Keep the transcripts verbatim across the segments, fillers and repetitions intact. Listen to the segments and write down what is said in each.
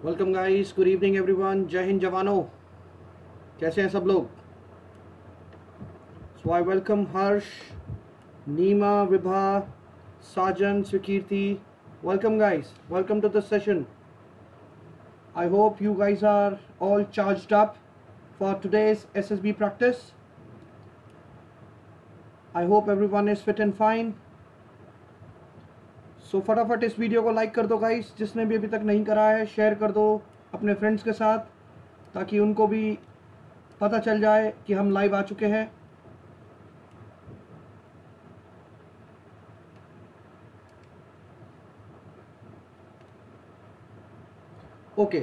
Welcome guys, good evening everyone. जय हिंद जवानों, कैसे हैं सब लोग? So I welcome Harsh, Neema, Vibha, Sajan, Swikriti. Welcome guys, welcome to this session. I hope you guys are all charged up for today's S S B practice. I hope everyone is fit and fine. So फटाफट इस video को like कर दो guys, जिसने भी अभी तक नहीं करा है शेयर कर दो अपने फ्रेंड्स के साथ, ताकि उनको भी पता चल जाए कि हम लाइव आ चुके हैं। ओके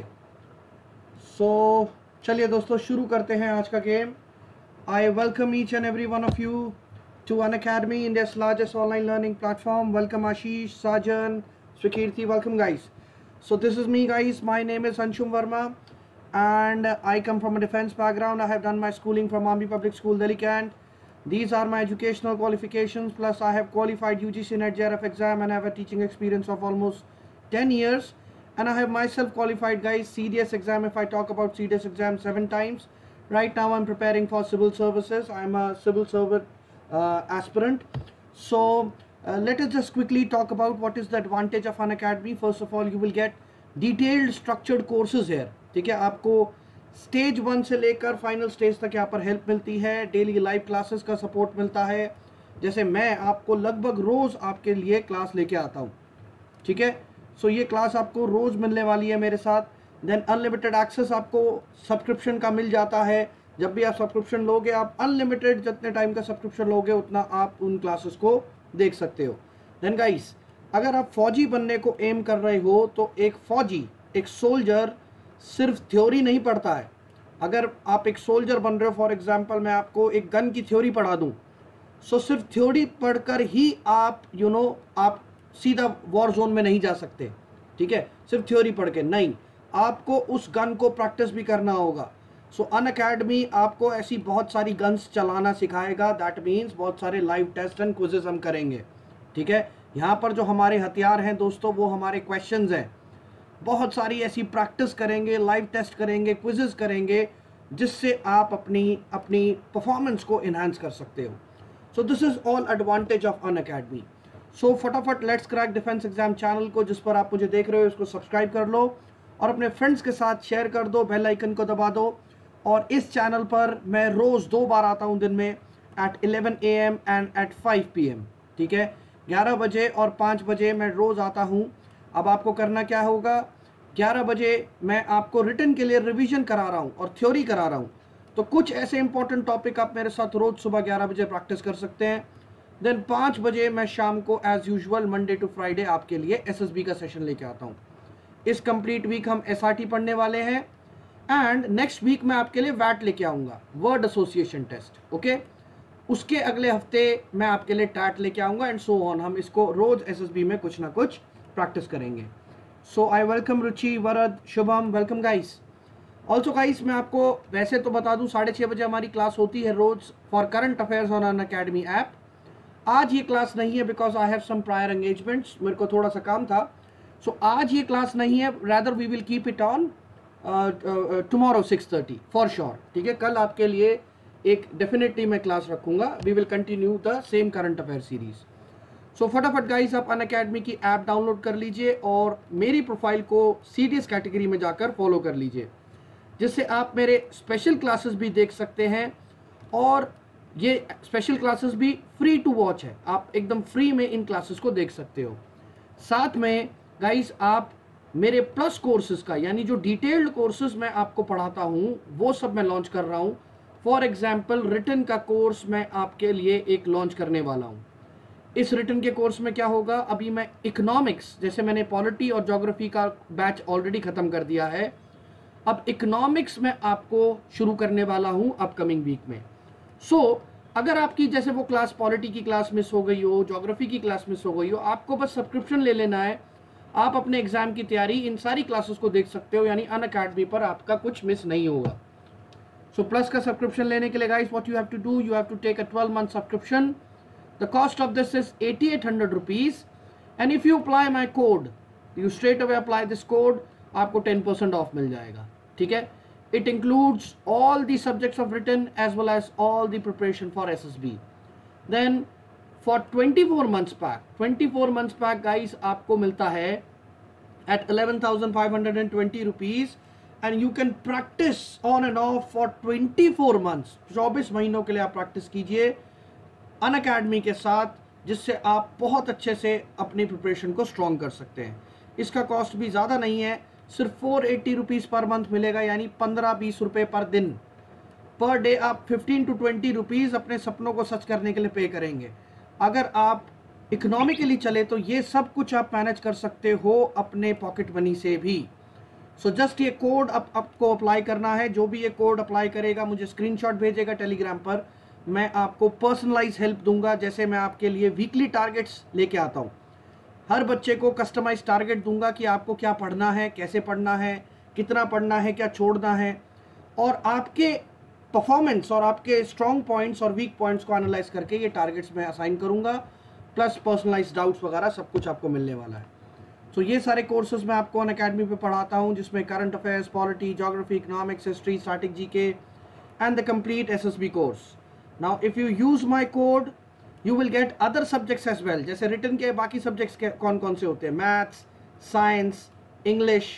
सो चलिए दोस्तों, शुरू करते हैं आज का game. I welcome each and every one of you to Unacademy, India's largest online learning platform. Welcome Ashish, Sajan, Swikirti, welcome guys. So this is me guys, my name is Anshum Verma and I come from a defense background. I have done my schooling from Army Public School, Delhi Cant. These are my educational qualifications, plus I have qualified U G C Net J R F exam and I have a teaching experience of almost ten years. And I have myself qualified guys C D S exam, if I talk about C D S exam, seven times. Right now I'm preparing for civil services. I'm a civil servant Uh, aspirant. So uh, let us just quickly talk about what is the advantage of Unacademy. First of all, you will get detailed structured courses here. ठीक है, आपको stage one से लेकर final stage तक यहाँ पर help मिलती है। डेली लाइव क्लासेस का सपोर्ट मिलता है। जैसे मैं आपको लगभग रोज आपके लिए क्लास लेके आता हूँ, ठीक है। सो ये क्लास आपको रोज मिलने वाली है मेरे साथ। देन अनलिमिटेड एक्सेस आपको सब्सक्रिप्शन का मिल जाता है। जब भी आप सब्सक्रिप्शन लोगे, आप अनलिमिटेड जितने टाइम का सब्सक्रिप्शन लोगे उतना आप उन क्लासेस को देख सकते हो। देन गाइस, अगर आप फौजी बनने को एम कर रहे हो तो एक फौजी, एक सोल्जर सिर्फ थ्योरी नहीं पढ़ता है। अगर आप एक सोल्जर बन रहे हो, फॉर एग्जांपल मैं आपको एक गन की थ्योरी पढ़ा दूं, सो सिर्फ थ्योरी पढ़कर ही आप यू नो आप सीधा वॉर जोन में नहीं जा सकते, ठीक है। सिर्फ थ्योरी पढ़ के नहीं, आपको उस गन को प्रैक्टिस भी करना होगा। सो अनअकैडमी आपको ऐसी बहुत सारी गन्स चलाना सिखाएगा। दैट मीन्स बहुत सारे लाइव टेस्ट एंड क्विजेस हम करेंगे, ठीक है। यहाँ पर जो हमारे हथियार हैं दोस्तों, वो हमारे क्वेश्चंस हैं। बहुत सारी ऐसी प्रैक्टिस करेंगे, लाइव टेस्ट करेंगे, क्विजेस करेंगे, जिससे आप अपनी अपनी परफॉर्मेंस को इन्हांस कर सकते हो। So this is all advantage of Unacademy. So फटाफट let's crack defence exam channel को, जिस पर आप मुझे देख रहे हो, उसको सब्सक्राइब कर लो और अपने फ्रेंड्स के साथ शेयर कर दो, बेल आइकन को दबा दो। और इस चैनल पर मैं रोज़ दो बार आता हूं दिन में, at eleven A M and at five P M, ठीक है। ग्यारह बजे और पाँच बजे मैं रोज़ आता हूं। अब आपको करना क्या होगा, ग्यारह बजे मैं आपको रिटन के लिए रिवीजन करा रहा हूं और थ्योरी करा रहा हूं। तो कुछ ऐसे इंपॉर्टेंट टॉपिक आप मेरे साथ रोज़ सुबह ग्यारह बजे प्रैक्टिस कर सकते हैं। देन पाँच बजे मैं शाम को as usual Monday to Friday आपके लिए एस एस बी का सेशन लेके आता हूँ। इस कंप्लीट वीक हम एस आर टी पढ़ने वाले हैं एंड नेक्स्ट वीक मैं आपके लिए वैट लेके आऊँगा, वर्ड एसोसिएशन टेस्ट, ओके। उसके अगले हफ्ते मैं आपके लिए टैट लेके आऊँगा एंड सो ऑन। हम इसको रोज एसएसबी में कुछ ना कुछ प्रैक्टिस करेंगे। So I welcome Ruchi, Varad, Shubham, welcome guys. Also guys, मैं आपको वैसे तो बता दूं, साढ़े छः बजे हमारी क्लास होती है रोज for current affairs on Unacademy app. आज ये क्लास नहीं है because I have some prior engagements, मेरे को थोड़ा सा काम था। सो so, आज ये क्लास नहीं है, rather we will keep it on tomorrow six thirty for sure, ठीक है। कल आपके लिए एक डेफिनेटली मैं क्लास रखूंगा। We will continue the same current affair series. So फटाफट गाइस, आप अनअकैडमी की ऐप डाउनलोड कर लीजिए और मेरी प्रोफाइल को सीडीएस कैटेगरी में जाकर फॉलो कर लीजिए, जिससे आप मेरे स्पेशल क्लासेस भी देख सकते हैं। और ये स्पेशल क्लासेस भी फ्री टू वॉच है, आप एकदम फ्री में इन क्लासेस को देख सकते हो। साथ में गाइस, आप मेरे प्लस कोर्सेज का, यानी जो डिटेल्ड कोर्सेज मैं आपको पढ़ाता हूँ, वो सब मैं लॉन्च कर रहा हूँ। फॉर एग्जांपल रिटन का कोर्स मैं आपके लिए एक लॉन्च करने वाला हूँ। इस रिटन के कोर्स में क्या होगा, अभी मैं इकोनॉमिक्स, जैसे मैंने पॉलिटी और ज्योग्राफी का बैच ऑलरेडी ख़त्म कर दिया है, अब इकोनॉमिक्स में आपको शुरू करने वाला हूँ अपकमिंग वीक में। सो so, अगर आपकी जैसे वो क्लास पॉलिटी की क्लास मिस हो गई हो, ज्योग्राफी की क्लास मिस हो गई हो, आपको बस सब्सक्रिप्शन ले लेना है। आप अपने एग्जाम की तैयारी इन सारी क्लासेस को देख सकते हो, यानी अनअकैडमी पर आपका कुछ मिस नहीं होगा। सो so, प्लस का सब्सक्रिप्शन लेने के लिए guys, what you have to do, you have to take a twelve month subscription. The cost of this is eighty eight hundred rupees and if you apply my code, you straight away apply this code, आपको ten percent off मिल जाएगा, ठीक है। It includes all the subjects of written as well as all the preparation for S S B. Then for twenty four months pack, twenty four months pack guys आपको मिलता है at eleven thousand five hundred twenty rupees, and you can practice on and off for twenty four months. चौबीस महीनों के लिए आप practice कीजिए Unacademy के साथ, जिससे आप बहुत अच्छे से अपनी प्रिपरेशन को स्ट्रॉन्ग कर सकते हैं। इसका कॉस्ट भी ज़्यादा नहीं है, सिर्फ four eighty rupees per month मिलेगा, यानी पंद्रह बीस रुपये पर दिन। पर डे आप फिफ्टीन टू ट्वेंटी रुपीज़ अपने सपनों को सच करने के लिए पे करेंगे। अगर आप इकोनॉमिकली चले तो ये सब कुछ आप मैनेज कर सकते हो अपने पॉकेट मनी से भी। सो so जस्ट ये कोड आप आपको अप्लाई करना है। जो भी ये कोड अप्लाई करेगा मुझे स्क्रीनशॉट भेजेगा टेलीग्राम पर, मैं आपको पर्सनलाइज हेल्प दूंगा। जैसे मैं आपके लिए वीकली टारगेट्स लेके आता हूँ, हर बच्चे को कस्टमाइज टारगेट दूंगा कि आपको क्या पढ़ना है, कैसे पढ़ना है, कितना पढ़ना है, क्या छोड़ना है, और आपके परफॉर्मेंस और आपके स्ट्रॉन्ग पॉइंट्स और वीक पॉइंट्स को एनालाइज करके ये टारगेट्स मैं असाइन करूंगा, प्लस पर्सनलाइज डाउट्स वगैरह सब कुछ आपको मिलने वाला है। तो ये सारे कोर्सेज मैं आपको अनअकैडमी पे पढ़ाता हूँ, जिसमें current affairs, polity, geography, economics, history, static GK and the complete SSB course. Now if you use my code you will get other subjects as well. जैसे रिटन के बाकी सब्जेक्ट्स के कौन कौन से होते हैं, maths, science, English,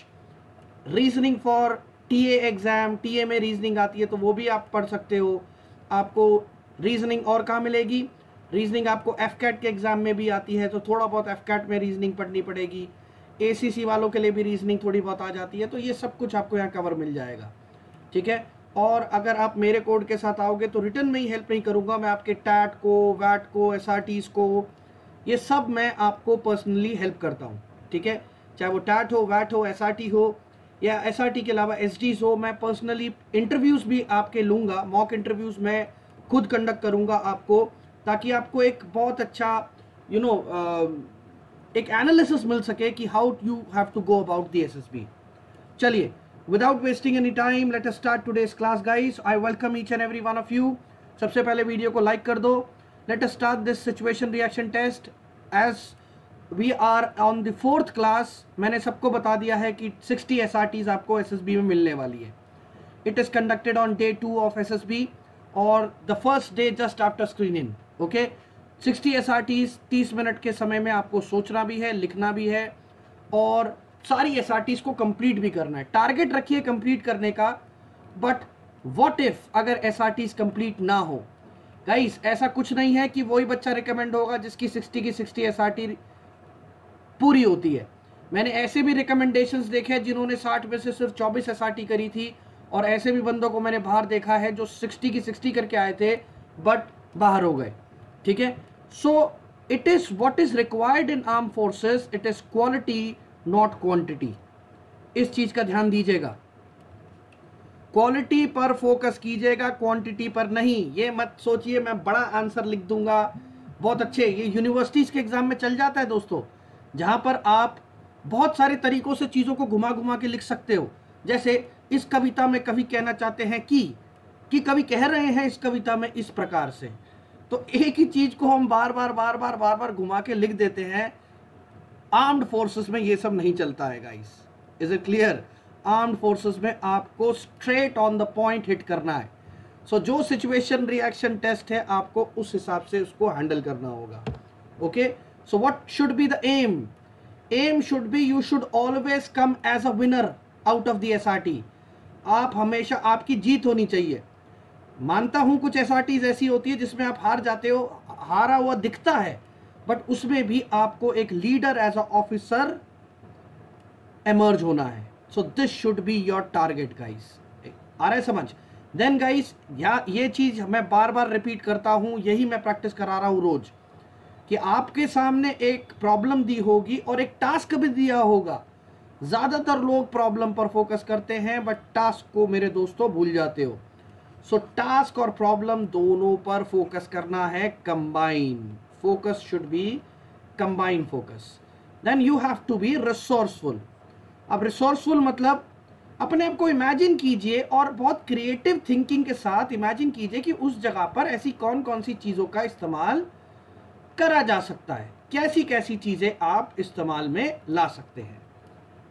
reasoning for TA exam, TA में रीजनिंग आती है तो वो भी आप पढ़ सकते हो। आपको रीजनिंग और कहाँ मिलेगी, रीजनिंग आपको एफ कैट के एग्जाम में भी आती है, तो थोड़ा बहुत एफ कैट में रीजनिंग पढ़नी पड़ेगी। एसीसी वालों के लिए भी रीजनिंग थोड़ी बहुत आ जाती है, तो ये सब कुछ आपको यहाँ कवर मिल जाएगा, ठीक है। और अगर आप मेरे कोड के साथ आओगे तो रिटन में ही हेल्प नहीं करूँगा, मैं आपके टैट को, वैट को, एसआरटीज़ को, ये सब मैं आपको पर्सनली हेल्प करता हूँ, ठीक है। चाहे वो टैट हो, वैट हो, एसआरटी हो, या एसआरटी के अलावा एसडीज हो, मैं पर्सनली इंटरव्यूज़ भी आपके लूँगा। मॉक इंटरव्यूज़ मैं खुद कंडक्ट करूँगा आपको, ताकि आपको एक बहुत अच्छा यू you नो know, एक एनालिसिस मिल सके कि how you have to go about the SSB. चलिए, without wasting any time, let us start today's class guys. I welcome each and every one of you. सबसे पहले video को like कर दो। Let us start this situation reaction test as we are on the fourth class. मैंने सबको बता दिया है कि सिक्सटी एस आर टीज़ आपको एस एस बी में मिलने वाली है। It is conducted on day two of S S B और the first day just after screening. Okay? Sixty S R Ts तीस मिनट के समय में आपको सोचना भी है, लिखना भी है, और सारी एस आर टीज़ को कंप्लीट भी करना है। टारगेट रखिए कंप्लीट करने का, बट व्हाट इफ अगर एस आर टीज़ कंप्लीट ना हो। गाइस, ऐसा कुछ नहीं है कि वही बच्चा रिकमेंड होगा जिसकी सिक्सटी की सिक्सटी एस आर टी पूरी होती है। मैंने ऐसे भी रिकमेंडेशंस देखे हैं जिन्होंने साठ में से सिर्फ चौबीस एस आर टी करी थी, और ऐसे भी बंदों को मैंने बाहर देखा है जो सिक्सटी की सिक्सटी करके आए थे बट बाहर हो गए, ठीक है। So it is what is required in arm forces, it is quality not quantity. इस चीज का ध्यान दीजिएगा, क्वालिटी पर फोकस कीजिएगा, क्वांटिटी पर नहीं। ये मत सोचिए मैं बड़ा आंसर लिख दूंगा बहुत अच्छे। ये यूनिवर्सिटीज के एग्जाम में चल जाता है दोस्तों, जहां पर आप बहुत सारे तरीकों से चीजों को घुमा घुमा के लिख सकते हो। जैसे इस कविता में कवि कहना चाहते हैं कि कि कवि कह रहे हैं इस कविता में इस प्रकार से, तो एक ही चीज को हम बार बार बार बार बार बार घुमा के लिख देते हैं। आर्म्ड फोर्सेस में ये सब नहीं चलता है guys, is it clear. Armed forces में आपको straight on the point hit करना है। सो so, जो सिचुएशन रिएक्शन टेस्ट है आपको उस हिसाब से उसको हैंडल करना होगा। Okay, so what should be the aim, aim should be you should always come as a winner out of the S R T. आप हमेशा, आपकी जीत होनी चाहिए। मानता हूं कुछ एस आर टीज ऐसी होती है जिसमें आप हार जाते हो, हारा हुआ दिखता है, बट उसमें भी आपको एक leader as a officer emerge होना है। So this should be your target guys. आ रहा है समझ? देन गाइस, या ये चीज मैं बार बार रिपीट करता हूं, यही मैं प्रैक्टिस करा रहा हूं रोज, कि आपके सामने एक प्रॉब्लम दी होगी और एक टास्क भी दिया होगा। ज्यादातर लोग प्रॉब्लम पर फोकस करते हैं बट टास्क को मेरे दोस्तों भूल जाते हो। सो टास्क और प्रॉब्लम दोनों पर फोकस करना है, combine focus should be combine focus. Then you have to be resourceful. अब रिसोर्सफुल मतलब अपने आप को इमेजिन कीजिए और बहुत क्रिएटिव थिंकिंग के साथ इमेजिन कीजिए कि उस जगह पर ऐसी कौन कौन सी चीज़ों का इस्तेमाल करा जा सकता है, कैसी कैसी चीज़ें आप इस्तेमाल में ला सकते हैं।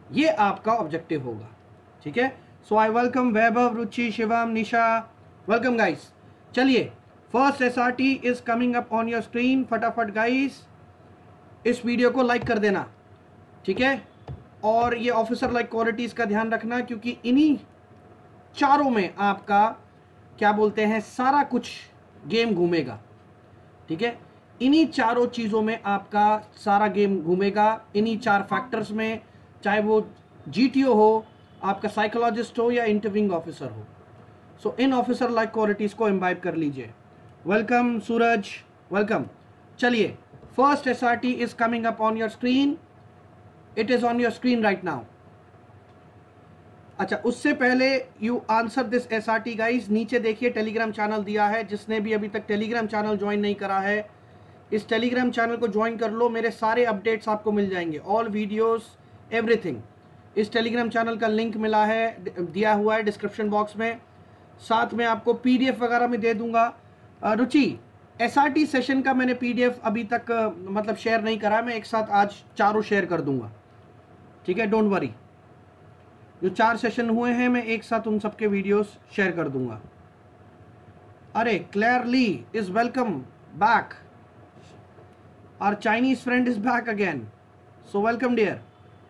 ये आपका ऑब्जेक्टिव होगा, ठीक है। So I welcome Vaibhav, Ruchi, Shivam, Nisha, welcome guys. चलिए, first S R T is coming up on your screen. फटाफट गाइस इस वीडियो को लाइक कर देना, ठीक है। और ये ऑफिसर लाइक क्वालिटीज का ध्यान रखना, क्योंकि इन्हीं चारों में आपका क्या बोलते हैं सारा कुछ गेम घूमेगा, ठीक है। इन्हीं चारों चीज़ों में आपका सारा गेम घूमेगा, इन्हीं चार फैक्टर्स में, चाहे वो जीटीओ हो, आपका साइकोलॉजिस्ट हो या इंटरव्यूइंग ऑफिसर हो। So in officer like qualities को इम्बाइब कर लीजिए। Welcome Suraj, welcome. चलिए, first S R T is coming up on your screen, it is on your screen right now. अच्छा, उससे पहले you answer this S R T guys, नीचे देखिए Telegram channel दिया है। जिसने भी अभी तक टेलीग्राम चैनल ज्वाइन नहीं करा है, इस टेलीग्राम चैनल को ज्वाइन कर लो। मेरे सारे अपडेट्स आपको मिल जाएंगे, ऑल वीडियोस, एवरीथिंग। इस टेलीग्राम चैनल का लिंक मिला है, दिया हुआ है डिस्क्रिप्शन बॉक्स में। साथ में आपको पीडीएफ वगैरह में दे दूंगा। Ruchi, S R T session का मैंने पीडीएफ अभी तक मतलब शेयर नहीं करा, मैं एक साथ आज चारों शेयर कर दूंगा, ठीक है, डोंट वरी। जो चार सेशन हुए हैं मैं एक साथ उन सबके वीडियोस शेयर कर दूंगा। अरे Claire Lee is welcome back, our Chinese friend is back again, so welcome dear.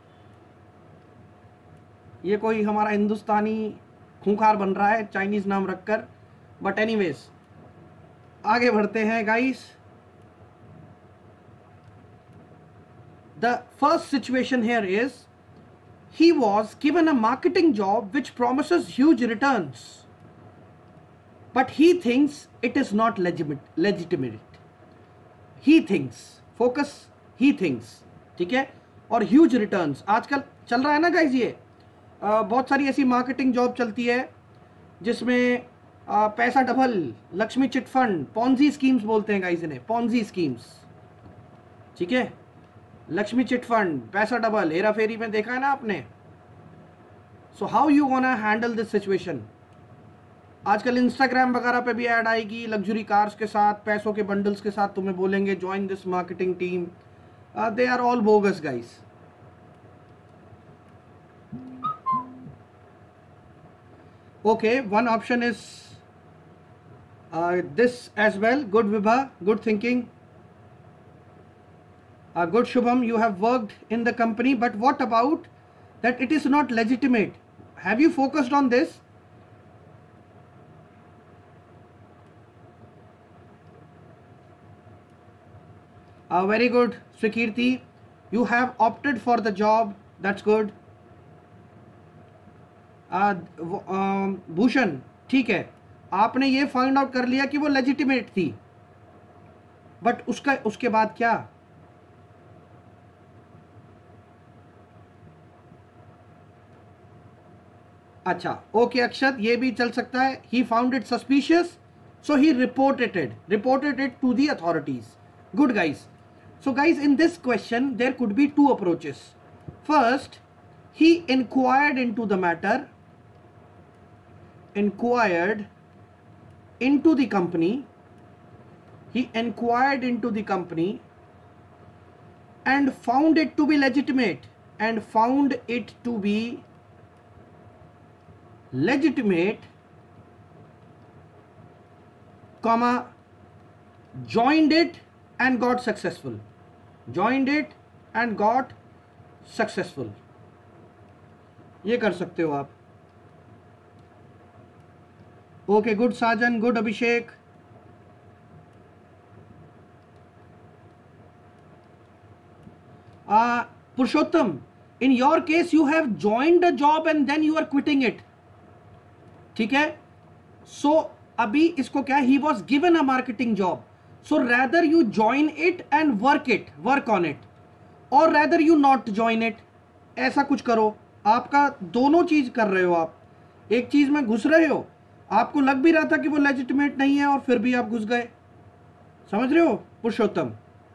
ये कोई हमारा हिंदुस्तानी खूंखार बन रहा है चाइनीज नाम रखकर, बट एनीवेज आगे बढ़ते हैं guys. The first situation here is he was given a marketing job which promises huge returns, but he thinks it is not legitimate legitimate he thinks, focus, he thinks, ठीक है। और huge returns आजकल चल रहा है ना guys, ये आ, बहुत सारी ऐसी मार्केटिंग जॉब चलती है जिसमें आ, पैसा double, Lakshmi chit fund, Ponzi schemes बोलते हैं गाइज इन्हें, पॉन्जी स्कीम्स, ठीक है। लक्ष्मी चिट फंड, पैसा डबल, हेरा फेरी में देखा है ना आपने। So how you gonna handle this situation. आजकल इंस्टाग्राम वगैरह पे भी ऐड आएगी लग्जरी कार्स के साथ, पैसों के बंडल्स के साथ, तुम्हें बोलेंगे join this marketing team. They are all bogus guys. Okay, one option is this as well. Good Vibha, good thinking. Uh, good Shubham, you have worked in the company, but what about that it is not legitimate? Have you focused on this? Uh, very good, Srikirti. You have opted for the job. That's good. Uh, uh, Bhushan, ठीक है, आपने ये find out कर लिया कि वो legitimate थी, but उसका उसके बाद क्या? अच्छा, ओके अक्षत, ये भी चल सकता है। He found it suspicious, so he reported it reported it to the authorities. Good guys. So guys, in this question there could be two approaches. First, he inquired into the matter, inquired into the company, he inquired into the company and found it to be legitimate and found it to be legitimate, comma, joined it and got successful, joined it and got successful. ये कर सकते हो आप। Okay, good Sajan, good Abhishek. Uh, Purushottam, in your case you have joined a job and then you are quitting it, ठीक है। so अभी इसको क्या, he was given a marketing job, so rather you join it and work it, work on it, or rather you not join it, ऐसा कुछ करो। आपका दोनों चीज कर रहे हो आप, एक चीज में घुस रहे हो, आपको लग भी रहा था कि वो लेजिटिमेट नहीं है और फिर भी आप घुस गए, समझ रहे हो पुरुषोत्तम।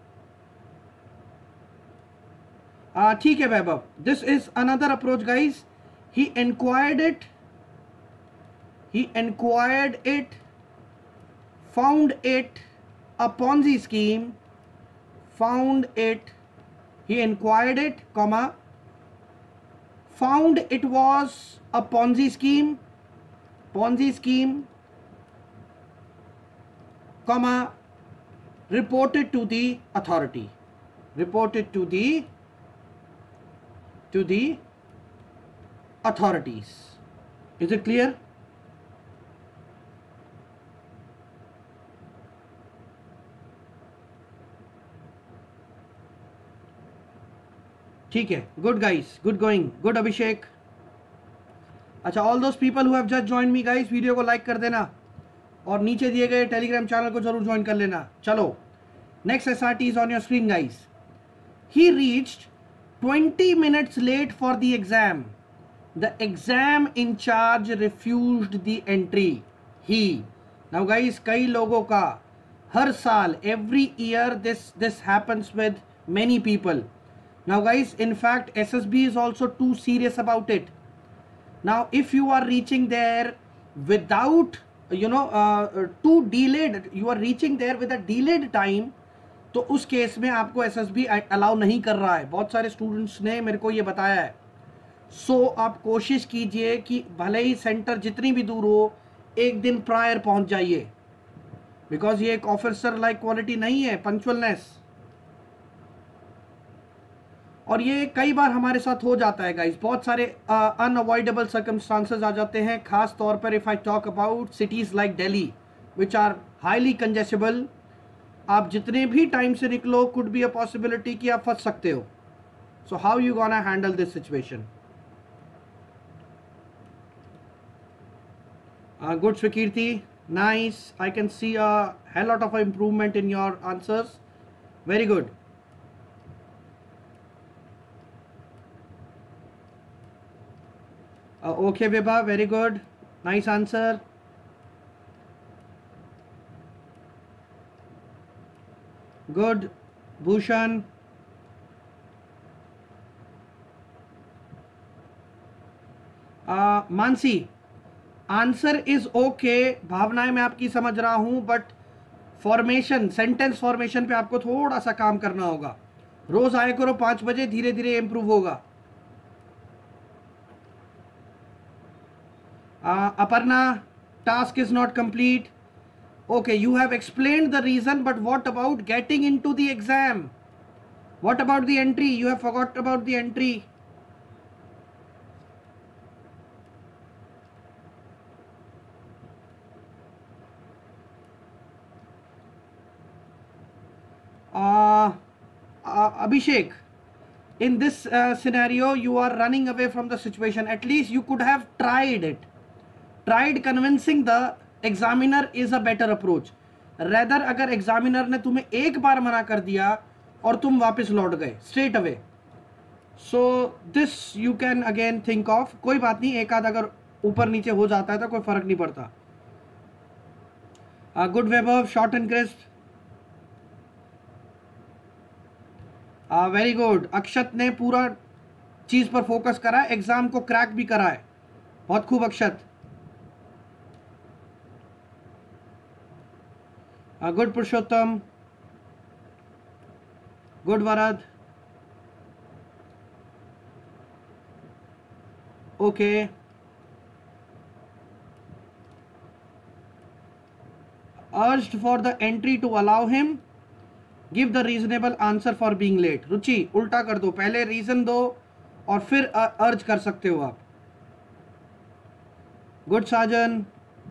ठीक है Vaibhav, this is another approach guys. He inquired it, he inquired it, found it a Ponzi scheme, found it, he inquired it, comma, found it was a Ponzi scheme, Ponzi scheme, comma, reported to the authority, reported to the to the authorities. Is it clear? ठीक है, good guys, good going, good Abhishek. अच्छा, all those people who have just join me guys, video को like कर देना और नीचे दिए गए टेलीग्राम चैनल को जरूर ज्वाइन कर लेना. चलो, next SRT is on your screen guys. He reached twenty minutes late for the exam. The exam in charge refused the entry. He. Now guys, कई लोगों का हर साल, every year this this happens with many people. Now guys, in fact S S B is also too serious about it. Now if you are reaching there without, you know, uh, too delayed, you are reaching there with a delayed time, तो उस case में आपको S S B allow नहीं कर रहा है. बहुत सारे स्टूडेंट्स ने मेरे को ये बताया है. सो so, आप कोशिश कीजिए कि भले ही सेंटर जितनी भी दूर हो, एक दिन प्रायर पहुंच जाइए, बिकॉज ये एक ऑफिसर लाइक क्वालिटी नहीं है, पंक्चुअलनेस. और ये कई बार हमारे साथ हो जाता है गाइस. बहुत सारे अनअवॉइडेबल सर्कमस्टांसेस आ जाते हैं, खास तौर पर if I talk about cities like Delhi which are highly congestable. आप जितने भी टाइम से निकलो, कुड बी अ पॉसिबिलिटी कि आप फंस सकते हो. So how you gonna handle this situation? Good Swikirti, nice. I can see a hell lot of improvement in your answers. Very good. Okay Vibha, very good, nice answer. Good Bhushan. Mansi, answer is okay. भावनाएं मैं आपकी समझ रहा हूं, but formation, sentence formation पे आपको थोड़ा सा काम करना होगा. रोज आया करो पांच बजे, धीरे धीरे इंप्रूव होगा. uh, Aparna, task is not complete. Okay, you have explained the reason, but what about getting into the exam? What about the entry? You have forgot about the entry. Uh, uh, Abhishek, in this uh, scenario, you are running away from the situation. At least you could have tried it. Tried convincing the examiner is a better approach. Rather, अगर examiner ने तुम्हें एक बार मना कर दिया और तुम वापस लौट गए straight away. So this you can again think of. कोई बात नहीं, एक आध अगर ऊपर नीचे हो जाता है तो कोई फर्क नहीं पड़ता. uh, Good Vaibhav, short and crisp. Very uh, good. Akshat ने पूरा चीज पर फोकस करा है, एग्जाम को क्रैक भी करा है. बहुत खूब Akshat. Good Purushottam, good Varad. Okay, urged for the entry to allow him. Give the reasonable answer for being late. Ruchi, उल्टा कर दो, पहले रीजन दो और फिर अर्ज कर सकते हो आप. Good Sajan.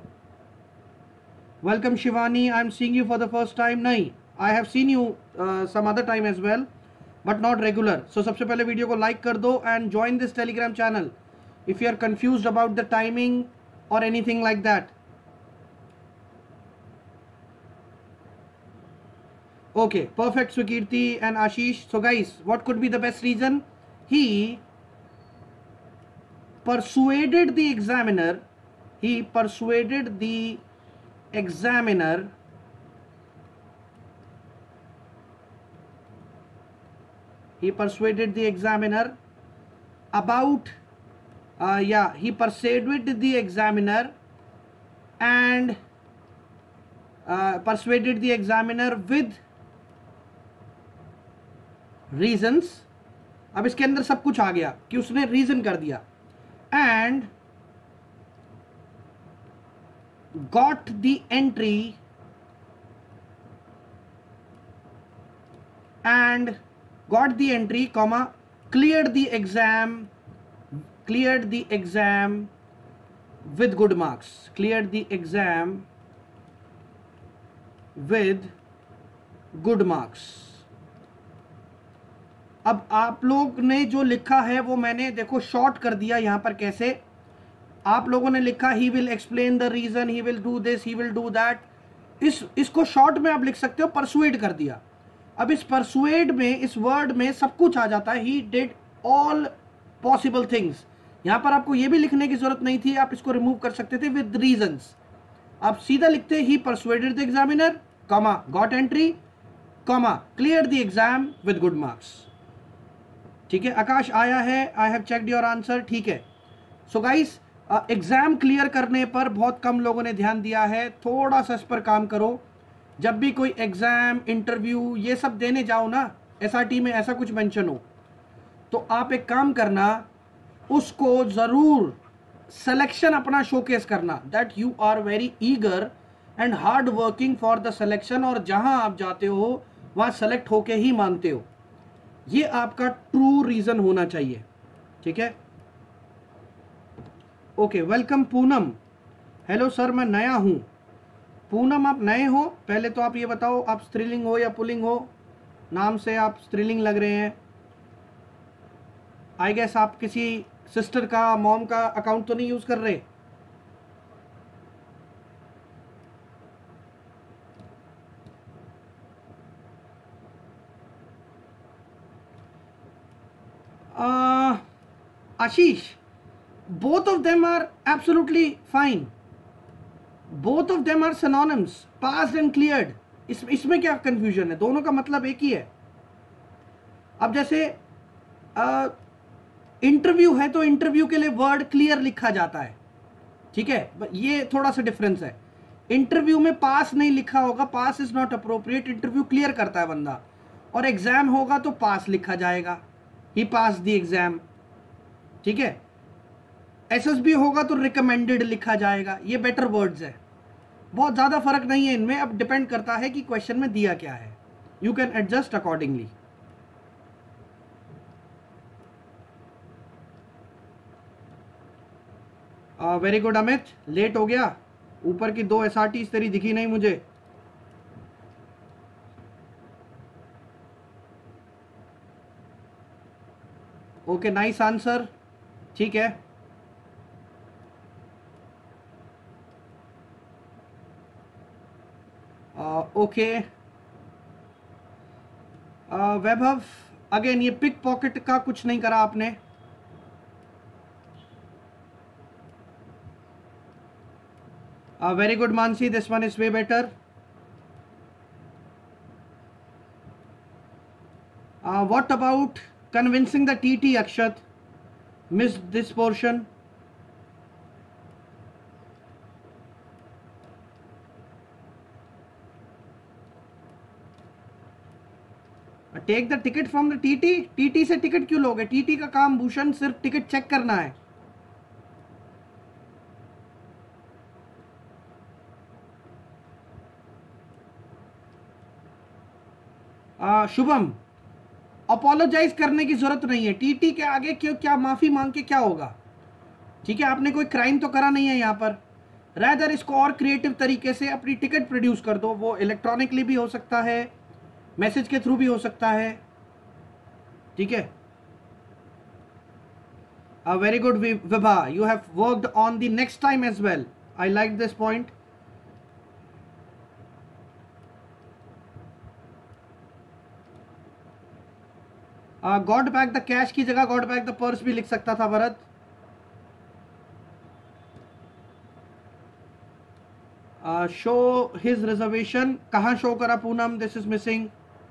Welcome Shivani, I am seeing you for the first time. नहीं, I have seen you some other time as well, but not regular. So सबसे पहले वीडियो को लाइक कर दो and join this Telegram channel if you are confused about the timing और anything like that. Okay, perfect, Sukirti and Ashish. So guys, what could be the best reason? He persuaded the examiner, he persuaded the examiner he persuaded the examiner about uh, yeah, he persuaded the examiner and uh, persuaded the examiner with reasons अब इसके अंदर सब कुछ आ गया कि उसने reason कर दिया, and got the entry and got the entry comma cleared the exam cleared the exam with good marks, cleared the exam with good marks. अब आप लोग ने जो लिखा है वो मैंने देखो शॉर्ट कर दिया यहां पर। कैसे आप लोगों ने लिखा he will explain the reason, he will do this, he will do that, इस इसको शॉर्ट में आप लिख सकते हो परसुएड कर दिया। अब इस परसुएड में, इस वर्ड में सब कुछ आ जाता है, he did all possible things. यहां पर आपको ये भी लिखने की जरूरत नहीं थी, आप इसको रिमूव कर सकते थे विद रीजंस। आप सीधा लिखते he persuaded the examiner comma got entry comma clear the exam with good marks. ठीक है, आकाश आया है, I have checked your answer. ठीक है, सो गाइस एग्जाम क्लियर करने पर बहुत कम लोगों ने ध्यान दिया है, थोड़ा सा इस पर काम करो। जब भी कोई एग्जाम, इंटरव्यू ये सब देने जाओ ना, एसआरटी में ऐसा कुछ मेंशन हो, तो आप एक काम करना, उसको जरूर सिलेक्शन अपना शोकेस करना, that you are very eager and hard working for the selection, और जहां आप जाते हो वहां सेलेक्ट होके ही मानते हो। ये आपका ट्रू रीजन होना चाहिए। ठीक है, okay, welcome Poonam. Hello sir, मैं नया हूं। पूनम आप नए हो, पहले तो आप ये बताओ आप स्त्रीलिंग हो या पुल्लिंग हो? नाम से आप स्त्रीलिंग लग रहे हैं। आई गेस आप किसी सिस्टर का, मॉम का अकाउंट तो नहीं यूज कर रहे? आशीष, both of them are absolutely fine, both of them are synonyms, passed and cleared. इस इसमें क्या कंफ्यूजन है? दोनों का मतलब एक ही है। अब जैसे आ, इंटरव्यू है तो इंटरव्यू के लिए वर्ड क्लियर लिखा जाता है। ठीक है, ये थोड़ा सा डिफरेंस है। इंटरव्यू में पास नहीं लिखा होगा, pass is not appropriate, interview clear करता है बंदा। और एग्जाम होगा तो पास लिखा जाएगा, ही पास द एग्जाम। ठीक है, एसएसबी होगा तो रिकमेंडेड लिखा जाएगा। ये बेटर वर्ड्स है, बहुत ज़्यादा फर्क नहीं है इनमें। अब डिपेंड करता है कि क्वेश्चन में दिया क्या है, you can adjust accordingly. Very good Amit, late हो गया। ऊपर की दो एसआरटी तेरी दिखी नहीं मुझे। Okay, nice answer. ठीक है, ओके। वैभव, अगेन ये पिक पॉकेट का कुछ नहीं करा आपने। Uh, very good Mansi, this one is way better. Uh, what about convincing the T T? Akshat missed this portion. Uh, take the ticket from the T T. T T से ticket क्यों लोगे? T T का काम भूषण सिर्फ ticket check करना है। Shubham, apologise करने की जरूरत नहीं है। टीटी के आगे क्यों, क्या माफी मांग के क्या होगा? ठीक है, आपने कोई क्राइम तो करा नहीं है यहाँ पर। रैदर इसको और क्रिएटिव तरीके से अपनी टिकट प्रोड्यूस कर दो। वो इलेक्ट्रॉनिकली भी हो सकता है, मैसेज के थ्रू भी हो सकता है। ठीक है, very good Vibha, you have worked on the next time as well. I like this point. Got back the cash की जगह गॉड बैक द पर्स भी लिख सकता था भरत। शो हिज रिजर्वेशन, कहाँ शो करा Poonam? This is missing.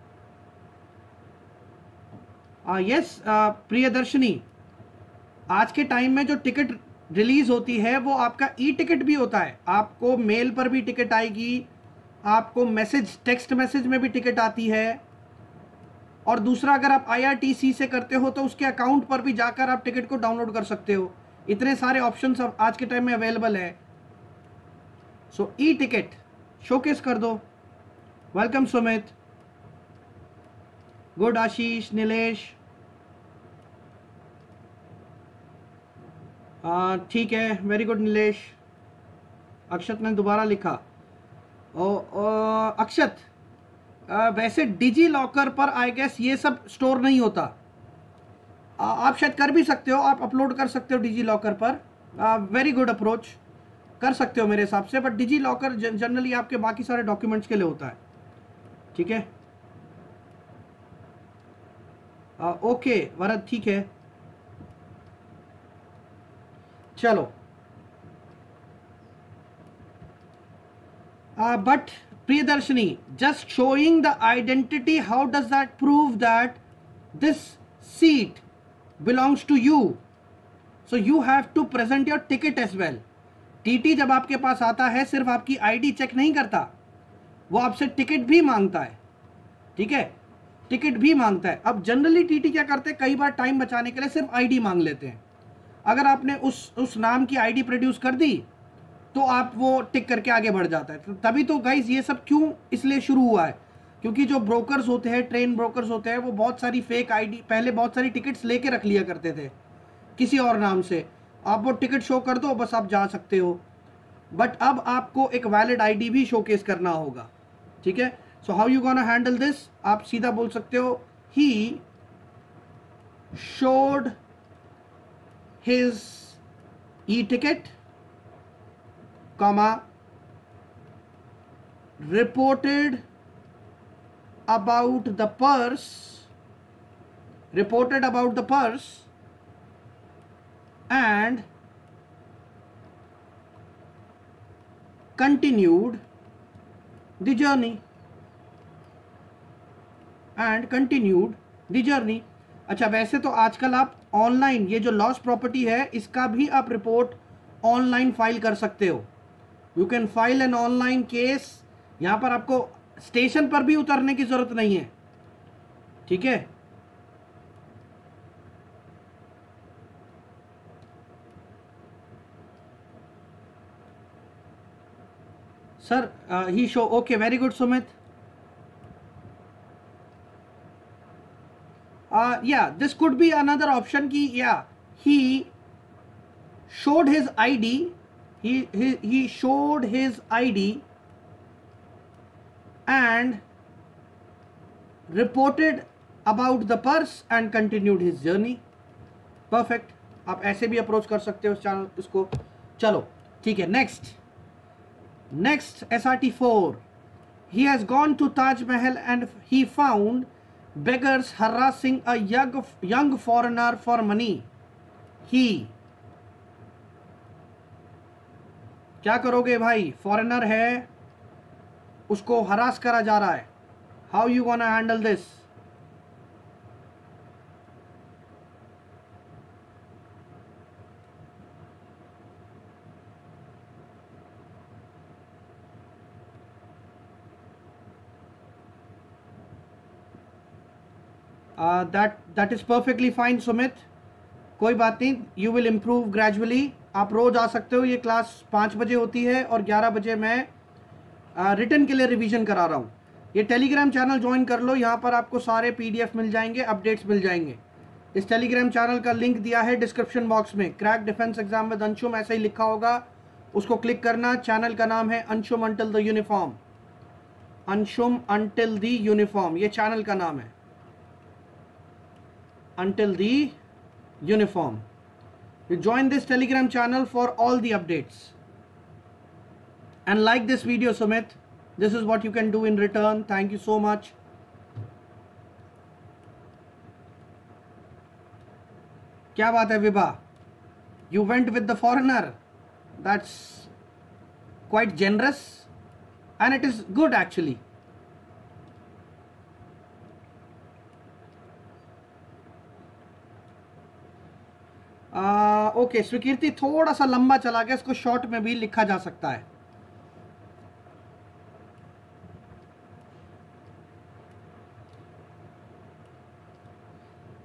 Yes Priyadarshini, आज के टाइम में जो टिकट रिलीज होती है वो आपका ई टिकट भी होता है। आपको मेल पर भी टिकट आएगी, आपको मैसेज, टेक्स्ट मैसेज में भी टिकट आती है। और दूसरा अगर आप आई आर टी सी से करते हो तो उसके अकाउंट पर भी जाकर आप टिकट को डाउनलोड कर सकते हो। इतने सारे ऑप्शंस अब आज के टाइम में अवेलेबल है। सो ई टिकट शोकेस कर दो। वेलकम सुमित, गुड आशीष, नीलेश, ठीक है, वेरी गुड नीलेश। अक्षत ने दोबारा लिखा। ओ, ओ अक्षत, आ, वैसे डिजी लॉकर पर आई गेस ये सब स्टोर नहीं होता। आ, आप शायद कर भी सकते हो, आप अपलोड कर सकते हो डिजी लॉकर पर। वेरी गुड अप्रोच, कर सकते हो मेरे हिसाब से, बट डिजी लॉकर जनरली आपके बाकी सारे डॉक्यूमेंट्स के लिए होता है। ठीक है, ओके वरद, ठीक है, चलो। But Priyadarshini, just showing the identity, how does that prove that this seat belongs to you? So you have to present your ticket as well. TT जब आपके पास आता है सिर्फ आपकी आईडी चेक नहीं करता, वो आपसे टिकट भी मांगता है। ठीक है, टिकट भी मांगता है। अब जनरली टीटी क्या करते हैं, कई बार टाइम बचाने के लिए सिर्फ आईडी मांग लेते हैं। अगर आपने उस उस नाम की आईडी प्रोड्यूस कर दी तो आप वो टिक करके आगे बढ़ जाता है। तो तभी तो गाइज ये सब क्यों इसलिए शुरू हुआ है, क्योंकि जो ब्रोकर्स होते हैं, ट्रेन ब्रोकर्स होते हैं, वो बहुत सारी फेक आईडी, पहले बहुत सारी टिकट्स लेके रख लिया करते थे किसी और नाम से। आप वो टिकट शो कर दो, बस आप जा सकते हो। बट अब आपको एक वैलिड आईडी भी शोकेस करना होगा। ठीक है, so how you gonna handle this? आप सीधा बोल सकते हो, he showed his e ticket, comma, reported about the purse, reported about the purse and continued the journey, and continued the journey. अच्छा, वैसे तो आजकल आप ऑनलाइन ये जो लॉस्ट प्रॉपर्टी है इसका भी आप रिपोर्ट ऑनलाइन फाइल कर सकते हो। You can file an online case. यहाँ पर आपको स्टेशन पर भी उतरने की जरूरत नहीं है। ठीक है, sir he show, okay very good Sumit. या this could be another option की या ही showed his I D, he, he, he showed his I D and reported about the purse and continued his journey. Perfect, आप ऐसे भी approach कर सकते हो channel इसको। चलो ठीक है, next next S R T four. He has gone to Taj Mahal and he found beggars harassing a young, young foreigner for money. He, क्या करोगे भाई? फॉरेनर है, उसको हरास करा जा रहा है। How you gonna handle this? That that is perfectly fine Sumit, कोई बात नहीं, यू विल इम्प्रूव ग्रेजुअली। आप रोज आ सकते हो। ये क्लास पाँच बजे होती है और ग्यारह बजे मैं रिटर्न के लिए रिवीजन करा रहा हूँ। ये टेलीग्राम चैनल ज्वाइन कर लो, यहाँ पर आपको सारे पीडीएफ मिल जाएंगे, अपडेट्स मिल जाएंगे। इस टेलीग्राम चैनल का लिंक दिया है डिस्क्रिप्शन बॉक्स में। Crack defence exam with Anshum ऐसा ही लिखा होगा, उसको क्लिक करना। चैनल का नाम है Anshum until the uniform, Anshum until the uniform, ये चैनल का नाम है, until the uniform. You join this Telegram channel for all the updates and like this video, Sumit. This is what you can do in return. Thank you so much. क्या बात है Vibha? You went with the foreigner. That's quite generous and it is good actually. Okay okay, Swikriti थोड़ा सा लंबा चला गया, इसको short में भी लिखा जा सकता है।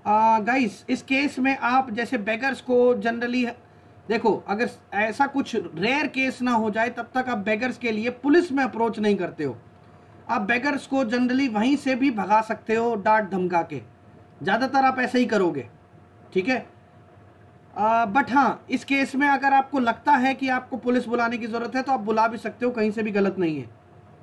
गाइस इस केस में आप जैसे बेगर्स को जनरली देखो, अगर ऐसा कुछ रेयर केस ना हो जाए तब तक आप बेगर्स के लिए पुलिस में अप्रोच नहीं करते हो। आप बेगर्स को जनरली वहीं से भी भगा सकते हो डांट धमका के, ज़्यादातर आप ऐसे ही करोगे, ठीक है। बट हाँ, इस केस में अगर आपको लगता है कि आपको पुलिस बुलाने की ज़रूरत है तो आप बुला भी सकते हो, कहीं से भी गलत नहीं है।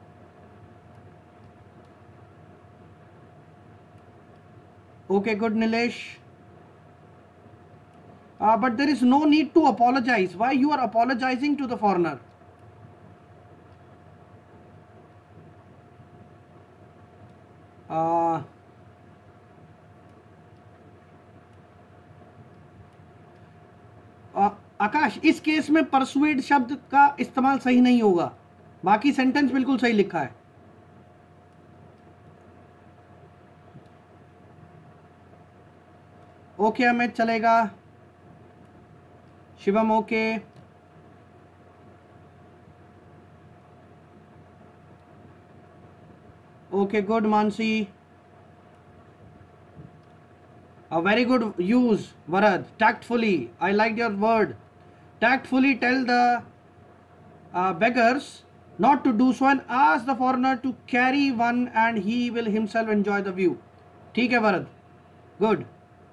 Okay good Nilesh, but there is no need to apologise. Why you are apologising to the foreigner? Akash, इस केस में परसुएड शब्द का इस्तेमाल सही नहीं होगा, बाकी सेंटेंस बिल्कुल सही लिखा है। ओके अमित चलेगा, Shivam okay, okay good Mansi, a very good use Varad, tactfully, I liked your word, tactfully tell the uh, beggars not to do so and ask the foreigner to carry one and he will himself enjoy the view। ठीक है वरद, good.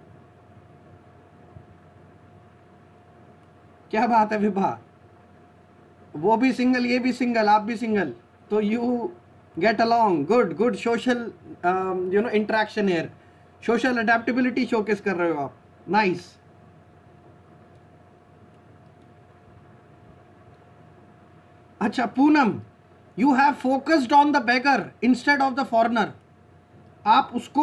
क्या बात है विभा, वो भी single ये भी single आप भी सिंगल, तो you get along, good good, social you know interaction here, social adaptability showcase कर रहे हो आप, नाइस। अच्छा Poonam, you have focused on the beggar instead of the foreigner. आप उसको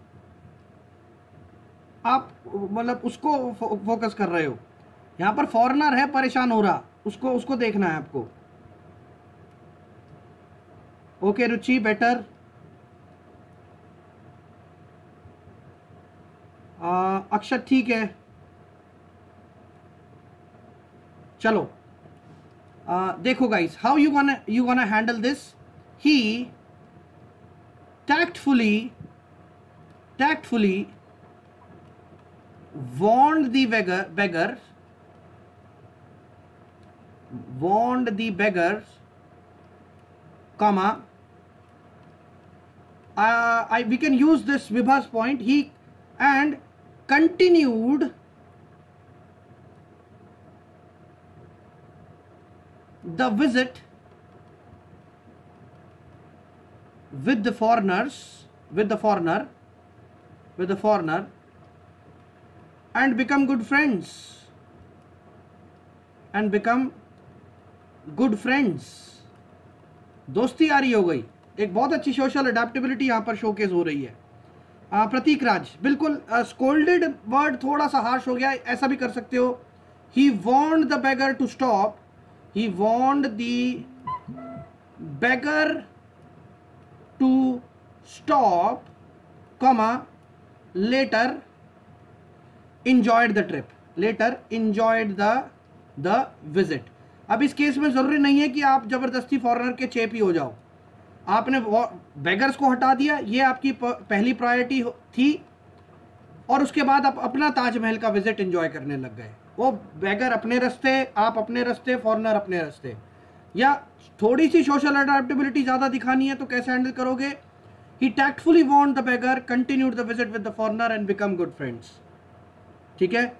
आप मतलब उसको फो, फोकस कर रहे हो, यहां पर फॉरेनर है परेशान हो रहा, उसको उसको देखना है आपको। ओके रुचि बेटर, अक्षर ठीक है, चलो uh, देखो guys, how you gonna you gonna handle this. He tactfully tactfully warned the beggar beggar warned the beggars comma uh, I we can use this Vibha's point, he and continued the visit with the foreigners with the foreigner with the foreigner and become good friends and become good friends। दोस्ती आ रही हो गई, एक बहुत अच्छी social adaptability यहां पर showcase हो रही है। आ, प्रतीक राज, बिल्कुल स्कोल्डेड वर्ड थोड़ा सा हार्श हो गया, ऐसा भी कर सकते हो। He warned the beggar to stop, he warned the beggar to stop comma later enjoyed the trip, later enjoyed the the visit. अब इस केस में जरूरी नहीं है कि आप जबरदस्ती फॉरेनर के चेप ही हो जाओ, आपने बेगर्स को हटा दिया, ये आपकी पहली प्रायोरिटी थी, और उसके बाद आप अपना ताजमहल का विजिट एंजॉय करने लग गए। वो बेगर अपने रास्ते, आप अपने रास्ते, फॉरेनर अपने रास्ते। या थोड़ी सी सोशल अडेप्टेबिलिटी ज़्यादा दिखानी है तो कैसे हैंडल करोगे? He tactfully warned the beggar, continued the visit with the foreigner and become good friends. ठीक है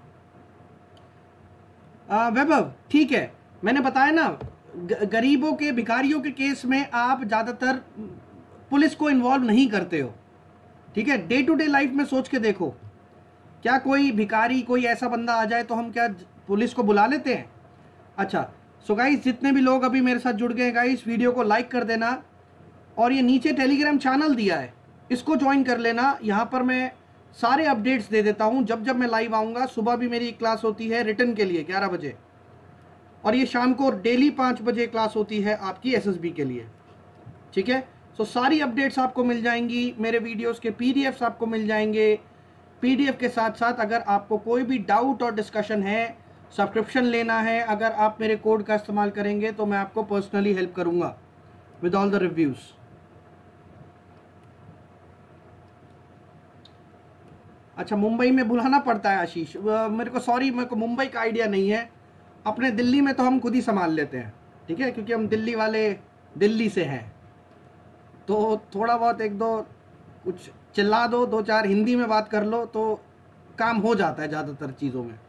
वैभव, ठीक है, मैंने बताया ना, गरीबों के, भिखारियों के केस में आप ज़्यादातर पुलिस को इन्वॉल्व नहीं करते हो। ठीक है, डे टू डे लाइफ में सोच के देखो, क्या कोई भिखारी, कोई ऐसा बंदा आ जाए तो हम क्या पुलिस को बुला लेते हैं? अच्छा, सो गाइस जितने भी लोग अभी मेरे साथ जुड़ गए हैं गाइस, वीडियो को लाइक कर देना, और ये नीचे टेलीग्राम चैनल दिया है, इसको ज्वाइन कर लेना। यहाँ पर मैं सारे अपडेट्स दे देता हूँ, जब जब मैं लाइव आऊँगा। सुबह भी मेरी क्लास होती है रिटर्न के लिए ग्यारह बजे, और ये शाम को डेली पाँच बजे क्लास होती है आपकी एसएसबी के लिए। ठीक है, सो सारी अपडेट्स आपको मिल जाएंगी, मेरे वीडियोस के पीडीएफ्स आपको मिल जाएंगे। पीडीएफ के साथ साथ अगर आपको कोई भी डाउट और डिस्कशन है, सब्सक्रिप्शन लेना है, अगर आप मेरे कोड का इस्तेमाल करेंगे तो मैं आपको पर्सनली हेल्प करूँगा विद ऑल द रिव्यूज़। अच्छा, मुंबई में बुलाना पड़ता है आशीष, मेरे को सॉरी, मेरे को मुंबई का आइडिया नहीं है। अपने दिल्ली में तो हम खुद ही संभाल लेते हैं, ठीक है, क्योंकि हम दिल्ली वाले दिल्ली से हैं। तो थोड़ा बहुत एक दो कुछ चिल्ला दो, दो चार हिंदी में बात कर लो तो काम हो जाता है ज़्यादातर चीज़ों में।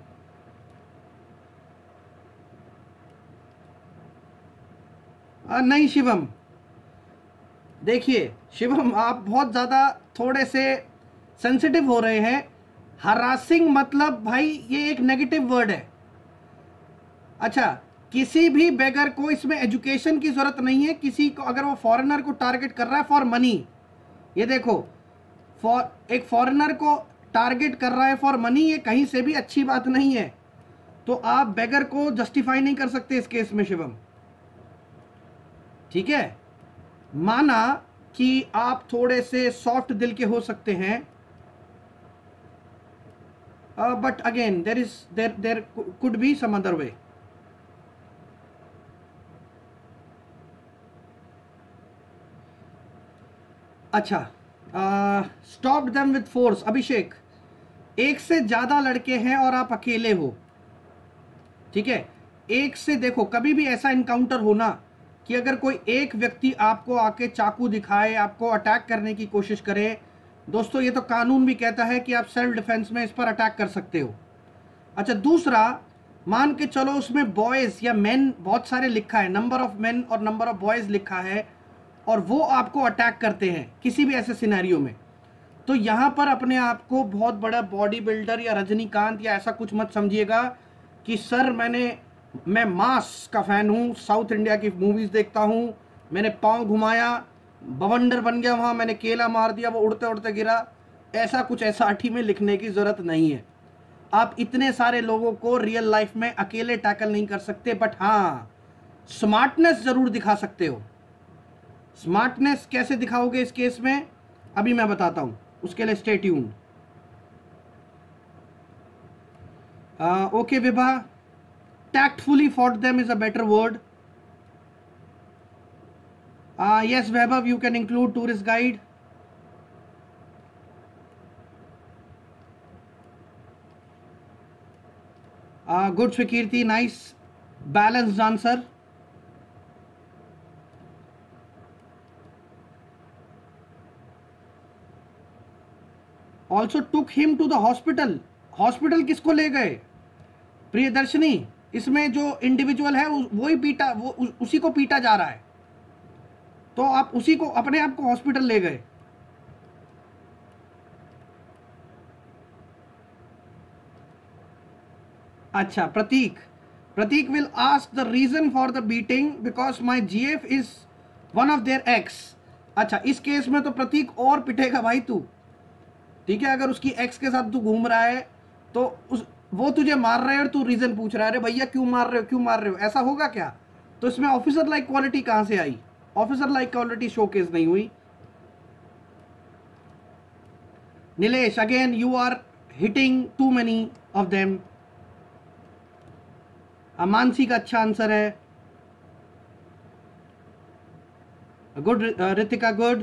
आ, नहीं शिवम, देखिए शिवम, आप बहुत ज़्यादा थोड़े से सेंसिटिव हो रहे हैं। हरासिंग मतलब भाई ये एक नेगेटिव वर्ड है। अच्छा, किसी भी बेगर को इसमें एजुकेशन की ज़रूरत नहीं है। किसी को अगर वो फॉरेनर को टारगेट कर रहा है फॉर मनी, ये देखो, फॉर एक फॉरेनर को टारगेट कर रहा है फॉर मनी, ये कहीं से भी अच्छी बात नहीं है। तो आप बेगर को जस्टिफाई नहीं कर सकते इस केस में शिवम, ठीक है। माना कि आप थोड़े से सॉफ्ट दिल के हो सकते हैं, but again there is there there could be some other way. अच्छा, stop them with force. Abhishek, एक से ज्यादा लड़के हैं और आप अकेले हो, ठीक है, एक से, देखो कभी भी ऐसा इनकाउंटर होना कि अगर कोई एक व्यक्ति आपको आके चाकू दिखाए, आपको अटैक करने की कोशिश करे, दोस्तों ये तो कानून भी कहता है कि आप सेल्फ डिफेंस में इस पर अटैक कर सकते हो। अच्छा, दूसरा, मान के चलो उसमें बॉयज़ या मेन बहुत सारे लिखा है, नंबर ऑफ मेन और नंबर ऑफ बॉयज़ लिखा है, और वो आपको अटैक करते हैं किसी भी ऐसे सिनेरियो में, तो यहाँ पर अपने आप को बहुत बड़ा बॉडी बिल्डर या रजनीकांत या ऐसा कुछ मत समझिएगा कि सर मैंने मैं मास का फ़ैन हूँ, साउथ इंडिया की मूवीज़ देखता हूँ, मैंने पाँव घुमाया, बवंडर बन गया वहाँ, मैंने केला मार दिया, वो उड़ते उड़ते गिरा। ऐसा कुछ ऐसा अठी में लिखने की ज़रूरत नहीं है। आप इतने सारे लोगों को रियल लाइफ में अकेले टैकल नहीं कर सकते, बट हाँ स्मार्टनेस ज़रूर दिखा सकते हो। स्मार्टनेस कैसे दिखाओगे इस केस में, अभी मैं बताता हूँ, उसके लिए stay tuned. Okay Vibha, tactfully fought them is a better word. Uh, yes, Vaibhav, you can include tourist guide. Uh, good, Swikirti, nice, balanced answer. Also took him to the hospital. Hospital किसको ले गए? प्रियदर्शनी, इसमें जो individual है वो ही पीटा, वो उसी को पीटा जा रहा है, तो आप उसी को, अपने आप को हॉस्पिटल ले गए। अच्छा, Prateek, Prateek will ask the reason for the beating because my GF is one of their ex. अच्छा, इस केस में तो प्रतीक और पिटेगा भाई तू, ठीक है। अगर उसकी एक्स के साथ तू घूम रहा है तो उस वो तुझे मार रहे हैं और तू रीजन पूछ रहा है, अरे भैया क्यों मार रहे हो, क्यों मार रहे हो, ऐसा होगा क्या? तो इसमें ऑफिसर लाइक क्वालिटी कहां से आई? ऑफिसर लाइक क्वालिटी शोकेस नहीं हुई। Nilesh, again you are hitting too many of them. Mansi का अच्छा आंसर है, good Ritika, good.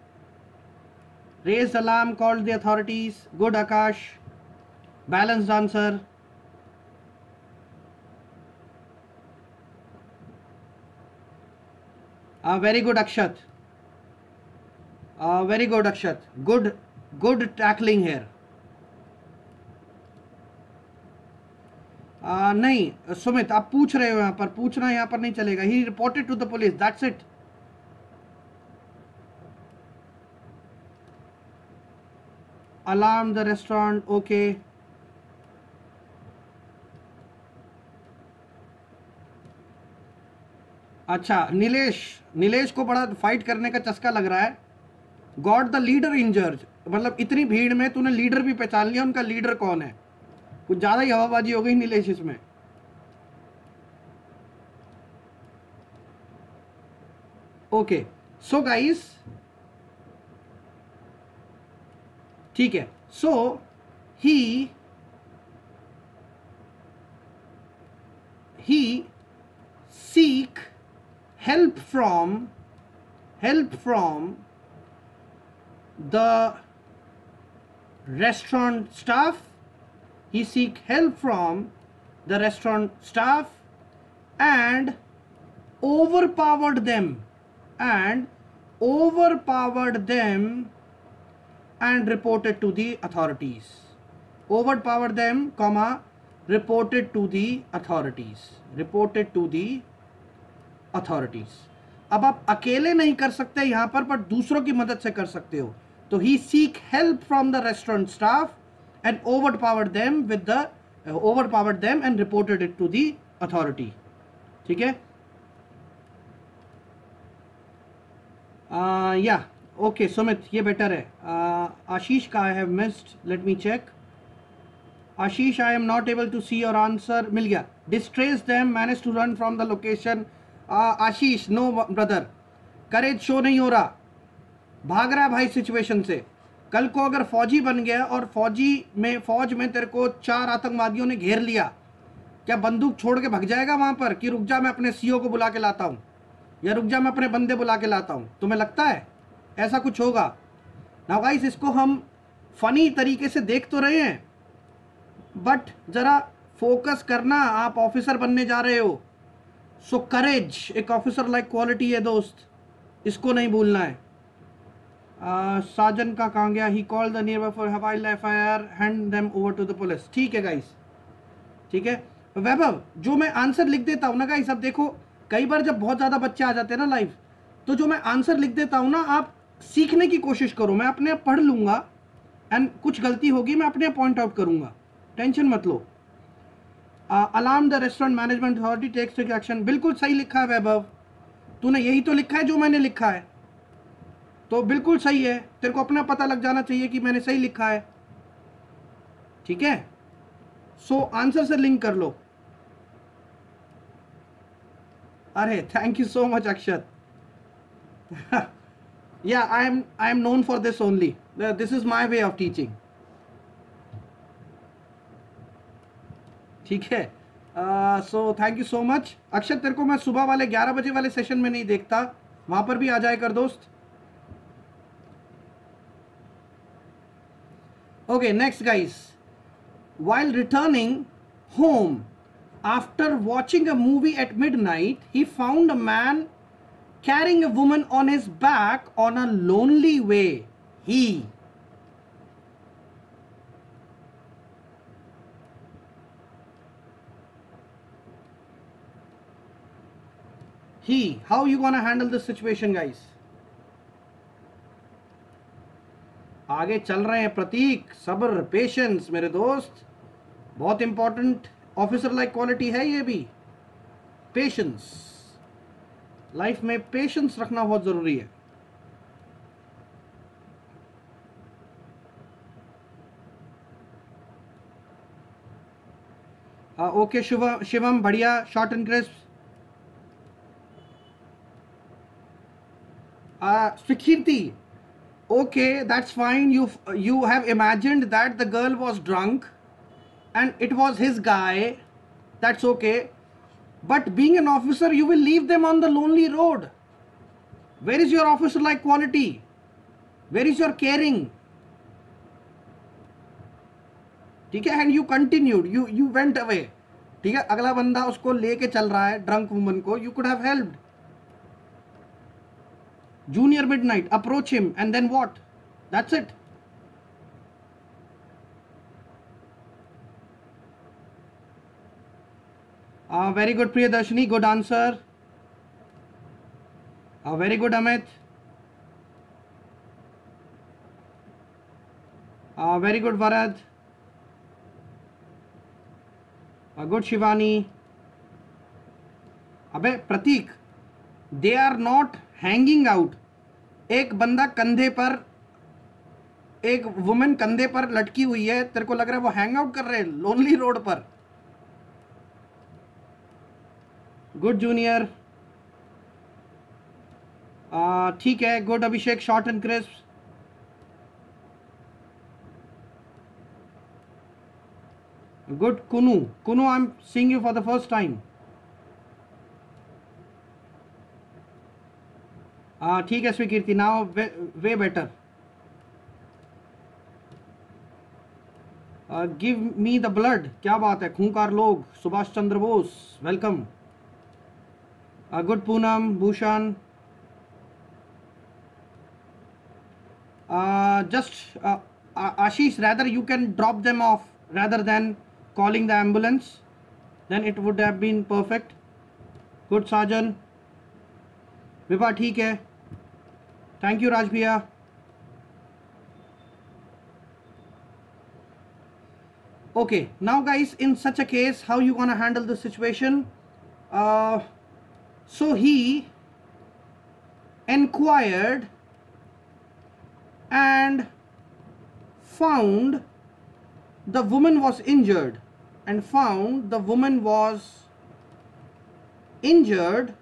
Raise alarm, called the authorities, good Aakash, balanced answer. Uh, very good Akshat, uh, very good Akshat, good good tackling here. uh, नहीं सुमित, आप पूछ रहे हो, यहाँ पर पूछना यहाँ पर नहीं चलेगा। he reported to the police, that's it. alarm the restaurant, okay. अच्छा, नीलेश, नीलेश को बड़ा फाइट करने का चस्का लग रहा है। गॉट द लीडर इंजर्ड, मतलब इतनी भीड़ में तूने लीडर भी पहचान लिया, उनका लीडर कौन है? कुछ ज़्यादा ही हवाबाजी हो गई नीलेश इसमें। ओके, सो गाइस, ठीक है, सो ही ही seek help from help from the restaurant staff. He seek help from the restaurant staff and overpowered them and overpowered them and reported to the authorities. Overpowered them, comma, reported to the authorities. Reported to the authorities. अब आप अकेले नहीं कर सकते यहां पर, पर दूसरों की मदद से कर सकते हो. तो he seek help from the restaurant staff and overpowered them with the uh, overpowered them and reported it to the authority. ठीक है. या ओके सुमित, ये बेटर है. आशीष का I have missed, let me check. Ashish, I am not able to see your answer. मिल गया. Distress them, manage to run from the location. Ashish, no brother, courage show नहीं हो रहा, भाग रहा है भाई सिचुएशन से. कल को अगर फौजी बन गया और फौजी में फौज में तेरे को चार आतंकवादियों ने घेर लिया, क्या बंदूक छोड़ के भाग जाएगा वहां पर कि रुक जा मैं अपने सीओ को बुला के लाता हूं, या रुक जा मैं अपने बंदे बुला के लाता हूं? तुम्हें लगता है ऐसा कुछ होगा? नाउ गाइस, इसको हम फनी तरीके से देख तो रहे हैं, बट जरा फोकस करना. आप ऑफिसर बनने जा रहे हो, सो करेज एक ऑफिसर लाइक क्वालिटी है दोस्त, इसको नहीं भूलना है. uh, साजन का कहाँ गया? He call the near for हवाई F I R, hand them over to the police. ठीक है गाइस, ठीक है. वैभव, जो मैं आंसर लिख देता हूँ ना गाइस, अब देखो कई बार जब बहुत ज़्यादा बच्चे आ जाते हैं ना लाइव, तो जो मैं आंसर लिख देता हूँ ना, आप सीखने की कोशिश करो. मैं अपने आप पढ़ लूँगा एंड कुछ गलती होगी मैं अपने आप पॉइंट आउट करूँगा, टेंशन मत लो. Alarm the restaurant management authority takes action. बिल्कुल सही लिखा है वैभव, तूने यही तो लिखा है जो मैंने लिखा है, तो बिल्कुल सही है. तेरे को अपना पता लग जाना चाहिए कि मैंने सही लिखा है. ठीक है, सो आंसर से लिंक कर लो. अरे thank you so much Akshat. Yeah I am I am known for this only. This is my way of teaching. ठीक है, so thank you so much Akshat. तेरे को मैं सुबह वाले ग्यारह बजे वाले सेशन में नहीं देखता, वहां पर भी आ जाए कर दोस्त. Okay, next guys. While returning home after watching a movie at midnight, he found a man carrying a woman on his back on a lonely way. He he how you gonna handle this situation guys? आगे चल रहे हैं प्रतीक. सब्र, patience मेरे दोस्त, बहुत important officer like quality है ये भी. पेशेंस, लाइफ में पेशेंस रखना बहुत जरूरी है. ओके शिवम, शिवम बढ़िया, short and crisp. Swikriti, okay, that's fine. You you have imagined that the girl was drunk and it was his guy. That's okay. But being an officer, you will leave them on the lonely road. Where is your officer like quality? Where is your caring? ठीक है, and you continued. You you went away. ठीक है, अगला बंदा उसको लेके चल रहा है, ड्रंक वुमन को. You could have helped. Junior midnight, approach him and then what? That's it. Uh, very good Priyadarshini, good answer. Uh, very good Amit. Uh, very good Varad. Uh, good Shivani. अबे Prateek, they are not hanging out. एक बंदा कंधे पर, एक women कंधे पर लटकी हुई है, तेरे को लग रहा है वो हैंग आउट कर रहे हैं लोनली रोड पर? गुड जूनियर, ठीक है. Good Abhishek, short and crisp. Good Kunu, Kunu I am seeing you for the first time. हाँ ठीक है Swikriti, now way better. Give me the blood, क्या बात है, खूंखार लोग, Subhash Chandra Bose welcome, good Poonam, Bhushan, just Ashish, rather you can drop them off rather than calling the ambulance, then it would have been perfect. Good Sajan, Vibha ठीक है, थैंक यू राज भैया. Okay, now guys, in such a case, how you gonna handle the situation? Uh, so he inquired and found the woman was injured, and found the woman was injured,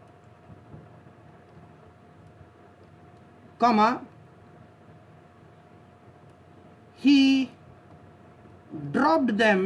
comma, he dropped them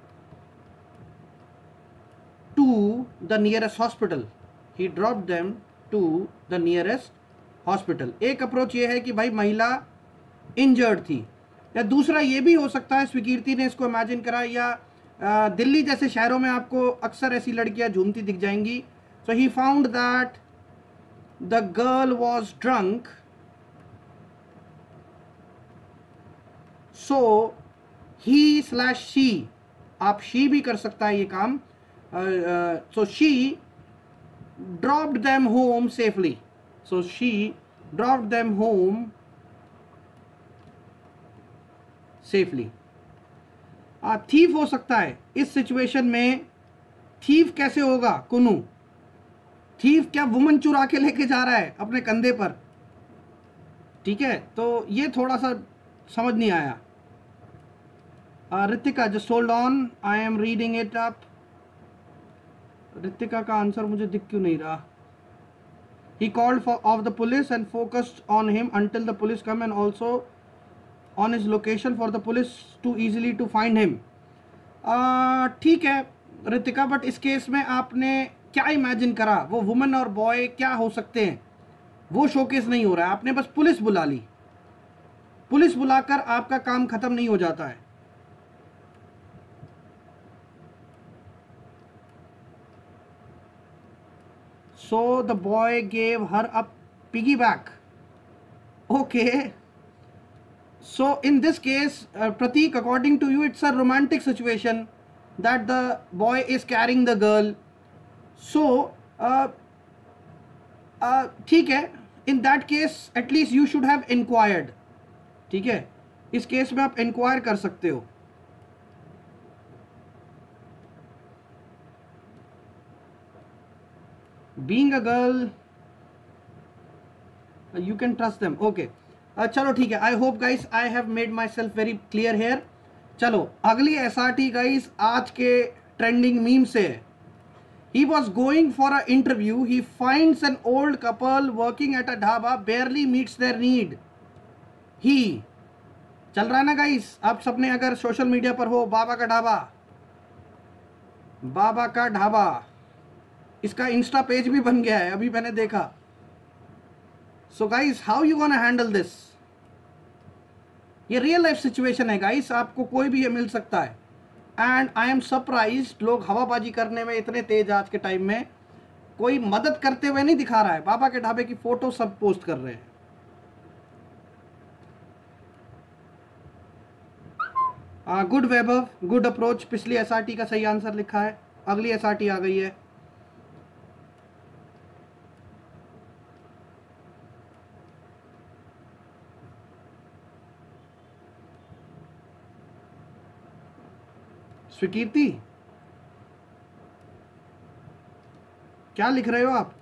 to the nearest hospital. He dropped them to the nearest hospital. एक approach ये है कि भाई महिला injured थी, या दूसरा ये भी हो सकता है, स्वीकीर्ति ने इसको इमेजिन करा, या आ, दिल्ली जैसे शहरों में आपको अक्सर ऐसी लड़कियां झूमती दिख जाएंगी. So he found that the girl was drunk, so he slash she, आप शी भी कर सकता है ये काम, so she dropped them home safely, so she dropped them home safely. Thief हो सकता है इस सिचुएशन में. थीफ कैसे होगा कुनू? थीफ क्या वुमन चुरा के लेके जा रहा है अपने कंधे पर? ठीक है, तो ये थोड़ा सा समझ नहीं आया. Ritika, just hold on, I am reading it up. Ritika का आंसर मुझे दिख क्यों नहीं रहा? He called for of the police and focused on him until the police come and also on his location for the police to easily to find him. ठीक है Ritika, but इस case में आपने क्या इमेजिन करा? वो वुमन और boy क्या हो सकते हैं, वो शोकेस नहीं हो रहा है. आपने बस पुलिस बुला ली. पुलिस बुलाकर आपका काम खत्म नहीं हो जाता है. So the boy gave her a piggyback. Okay. So in this case, uh, Pratik, according to you, it's a romantic situation that the boy is carrying the girl. So, uh, uh, ठीक है. In that case, at least you should have inquired. ठीक है, इस case में आप inquire कर सकते हो. Being a girl, you can trust them. Okay. uh, चलो ठीक है. I hope guys I have made myself very clear here. चलो अगली एस आर टी गाइस आज के ट्रेंडिंग मीम से. He was going for an interview. He finds an old couple working at a dhaba, barely meets their need. He चल रहा है ना guys, आप सबने अगर सोशल मीडिया पर हो, बाबा का ढाबा, बाबा का ढाबा, इसका इंस्टा पेज भी बन गया है, अभी मैंने देखा. So guys, how you gonna handle this? ये रियल लाइफ सिचुएशन है गाइस, आपको कोई भी ये मिल सकता है. एंड आई एम सरप्राइज्ड, लोग हवाबाजी करने में इतने तेज आज के टाइम में, कोई मदद करते हुए नहीं दिखा रहा है. बाबा के ढाबे की फोटो सब पोस्ट कर रहे हैं. Good Vaibhav, good approach. पिछली एसआरटी का सही आंसर लिखा है. अगली एसआरटी आ गई है. स्वीकीर्ति, क्या लिख रहे हो आप?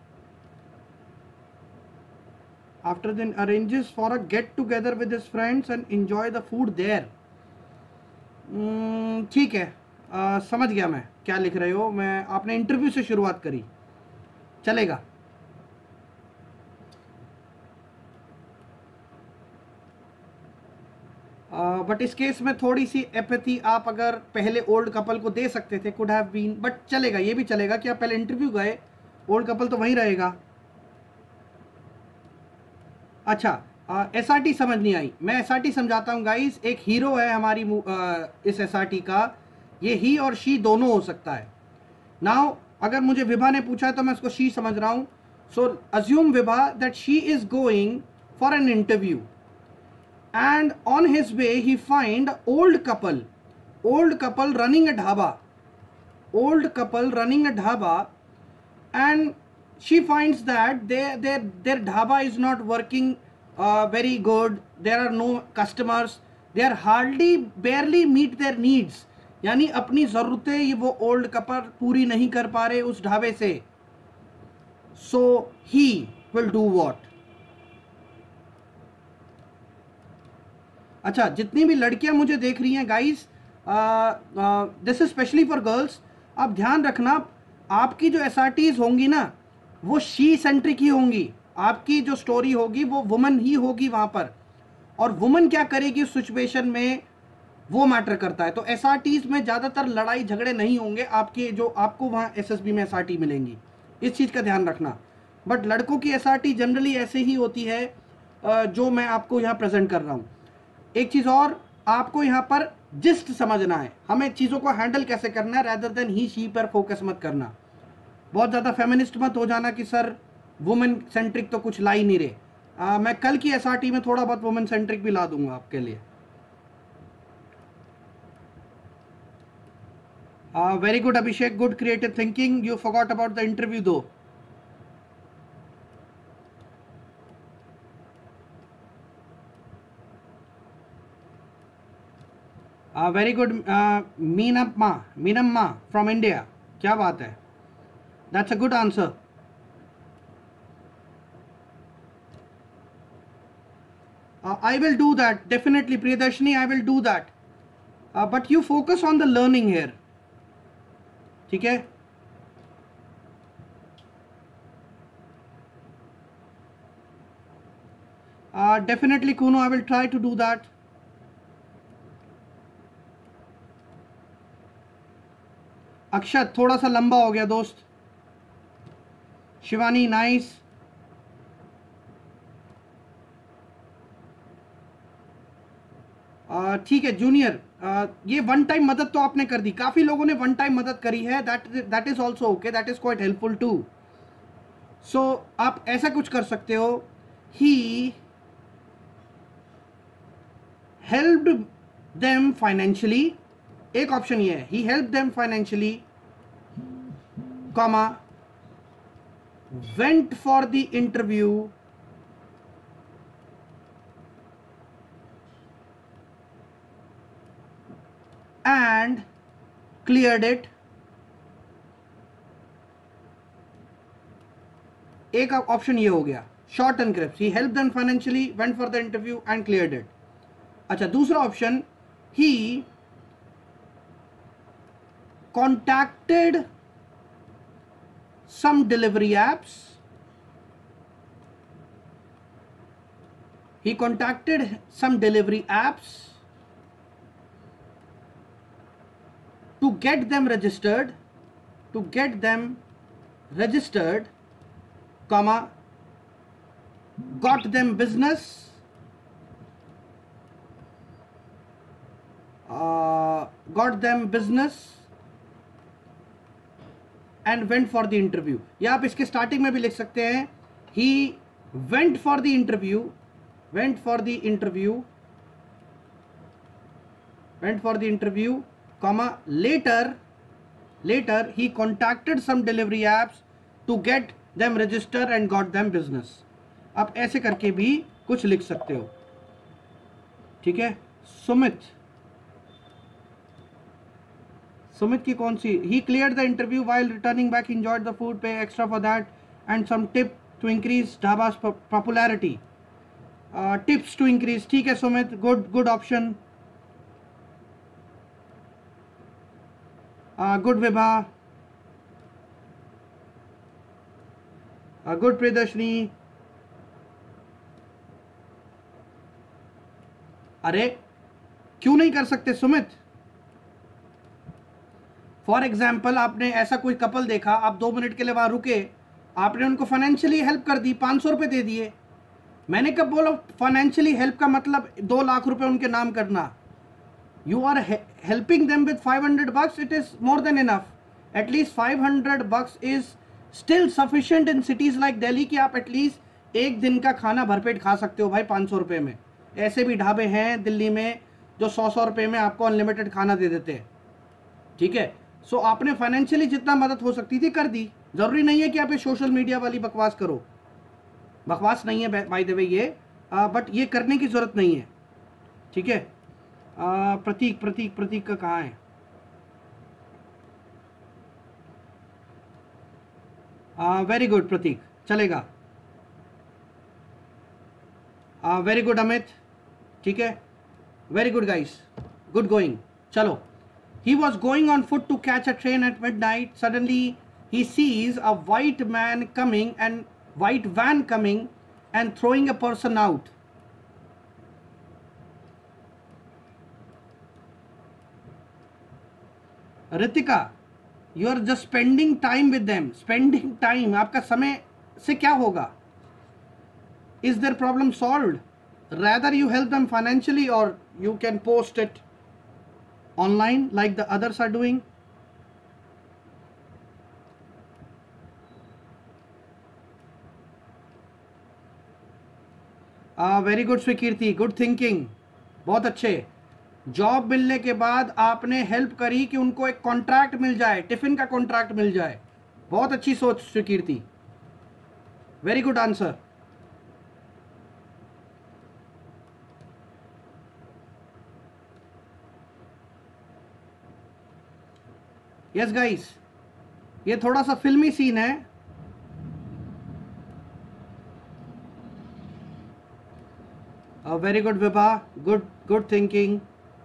आफ्टर दिन arranges for a get together with his friends and enjoy the food there. ठीक है, आ, समझ गया मैं क्या लिख रहे हो. मैं आपने इंटरव्यू से शुरुआत करी, चलेगा. बट uh, इस केस में थोड़ी सी एपैथी आप अगर पहले ओल्ड कपल को दे सकते थे, कुड हैव बीन, बट चलेगा, ये भी चलेगा कि आप पहले इंटरव्यू गए, ओल्ड कपल तो वहीं रहेगा. अच्छा, एस आर टी समझ नहीं आई, मैं एस आर टी समझाता हूँ गाइस। एक हीरो है हमारी आ, इस एस आर टी का, ये ही और शी दोनों हो सकता है। नाउ अगर मुझे विभा ने पूछा है तो मैं उसको शी समझ रहा हूँ। So assume Vibha that she is going for an interview and on his way he find old couple old couple running a dhaba old couple running a dhaba, and she finds that they, their their dhaba is not working uh, very good. There are no customers, they are hardly barely meet their needs, यानी अपनी ज़रूरतें ये वो old couple पूरी नहीं कर पा रहे उस ढाबे से। So he will do what? अच्छा, जितनी भी लड़कियां मुझे देख रही हैं guys, this is specially for girls, आप ध्यान रखना, आपकी जो एस आर टीज होंगी ना वो शी सेंट्रिक ही होंगी। आपकी जो स्टोरी होगी वो वुमन ही होगी वहां पर, और वुमन क्या करेगी उस सिचुएशन में वो मैटर करता है। तो एस आर टीज में ज़्यादातर लड़ाई झगड़े नहीं होंगे आपके, जो आपको वहाँ एस एस बी में एस आर टी मिलेंगी, इस चीज़ का ध्यान रखना। बट लड़कों की एस आर टी जनरली ऐसे ही होती है जो मैं आपको यहाँ प्रेजेंट कर रहा हूँ। एक चीज़ और, आपको यहाँ पर जिस्ट समझना है, हमें चीज़ों को हैंडल कैसे करना है, रैदर देन ही शी पर फोकस मत करना। बहुत ज़्यादा फेमिनिस्ट मत हो जाना कि सर वुमेन सेंट्रिक तो कुछ ला ही नहीं रहे। आ, मैं कल की एस आर टी में थोड़ा बहुत वुमेन सेंट्रिक भी ला दूंगा आपके लिए। Very good Abhishek, good creative thinking. You forgot about the interview though. Very good Meenamma Meenamma from India, क्या बात है, that's a good answer. I will do that definitely Priyadarshini, I will do that, but you focus on the learning here, ठीक है। Definitely Kuno, I will try to do that. Akshat थोड़ा सा लंबा हो गया दोस्त। शिवानी नाइस। ठीक है जूनियर, uh, ये वन टाइम मदद तो आपने कर दी, काफी लोगों ने वन टाइम मदद करी है, that that is also okay, that is quite helpful too. सो आप ऐसा कुछ कर सकते हो, ही हेल्प्ड देम फाइनेंशियली, एक ऑप्शन ये है, he help them financially, comma went for the interview and cleared it. एक ऑप्शन ये हो गया, short and crisp, he help them financially, went for the interview and cleared it. अच्छा, दूसरा option, he contacted some delivery apps, he contacted some delivery apps to get them registered, to get them registered, comma, got them business, uh, got them business and went for the interview. या आप इसके starting में भी लिख सकते हैं, he went for the interview, went for the interview, went for the interview, comma later later he contacted some delivery apps to get them register and got them business. आप ऐसे करके भी कुछ लिख सकते हो, ठीक है। सुमित, सुमित की कौन सी, he clear the interview while returning back, enjoyed the food, pay extra for that and some tip to increase dhaba's popularity, tips to increase, ठीक है Sumit, good good option, good Vibha, good Priyadarshini. अरे क्यों नहीं कर सकते सुमित? फॉर एग्जाम्पल, आपने ऐसा कोई कपल देखा, आप दो मिनट के लिए वहां रुके, आपने उनको फाइनेंशियली हेल्प कर दी, पाँच सौ रुपये दे दिए, मैंने कब बोला फाइनेंशियली हेल्प का मतलब दो लाख रुपए उनके नाम करना? You are helping them with five hundred bucks, it is more than enough. At least five hundred bucks is still sufficient in cities like Delhi कि आप एटलीस्ट एक दिन का खाना भरपेट खा सकते हो भाई पाँच सौ रुपये में. ऐसे भी ढाबे हैं दिल्ली में जो सौ सौ रुपये में आपको अनलिमिटेड खाना दे देते हैं. ठीक है, सो so, आपने फाइनेंशियली जितना मदद हो सकती थी कर दी. ज़रूरी नहीं है कि आप ये सोशल मीडिया वाली बकवास करो. बकवास नहीं है बाय द वे ये, बट ये करने की ज़रूरत नहीं है. ठीक है, आ, प्रतीक प्रतीक प्रतीक का कहाँ है? वेरी गुड प्रतीक, चलेगा. Very good Amit. ठीक है, very good guys, good going. चलो. He was going on foot to catch a train at midnight. Suddenly he sees a white man coming and white van coming and throwing a person out. Ritika, you are just spending time with them. Spending time, आपका समय से क्या होगा? Is their problem solved? Rather you help them financially or you can post it online like the others are doing. Very good Swikriti, good thinking, बहुत अच्छे. Job मिलने के बाद आपने हेल्प करी कि उनको एक कॉन्ट्रैक्ट मिल जाए, टिफिन का कॉन्ट्रैक्ट मिल जाए. बहुत अच्छी सोच Swikriti, very good answer. Yes guys, ये थोड़ा सा फिल्मी सीन है. Very good Vibha, good good thinking.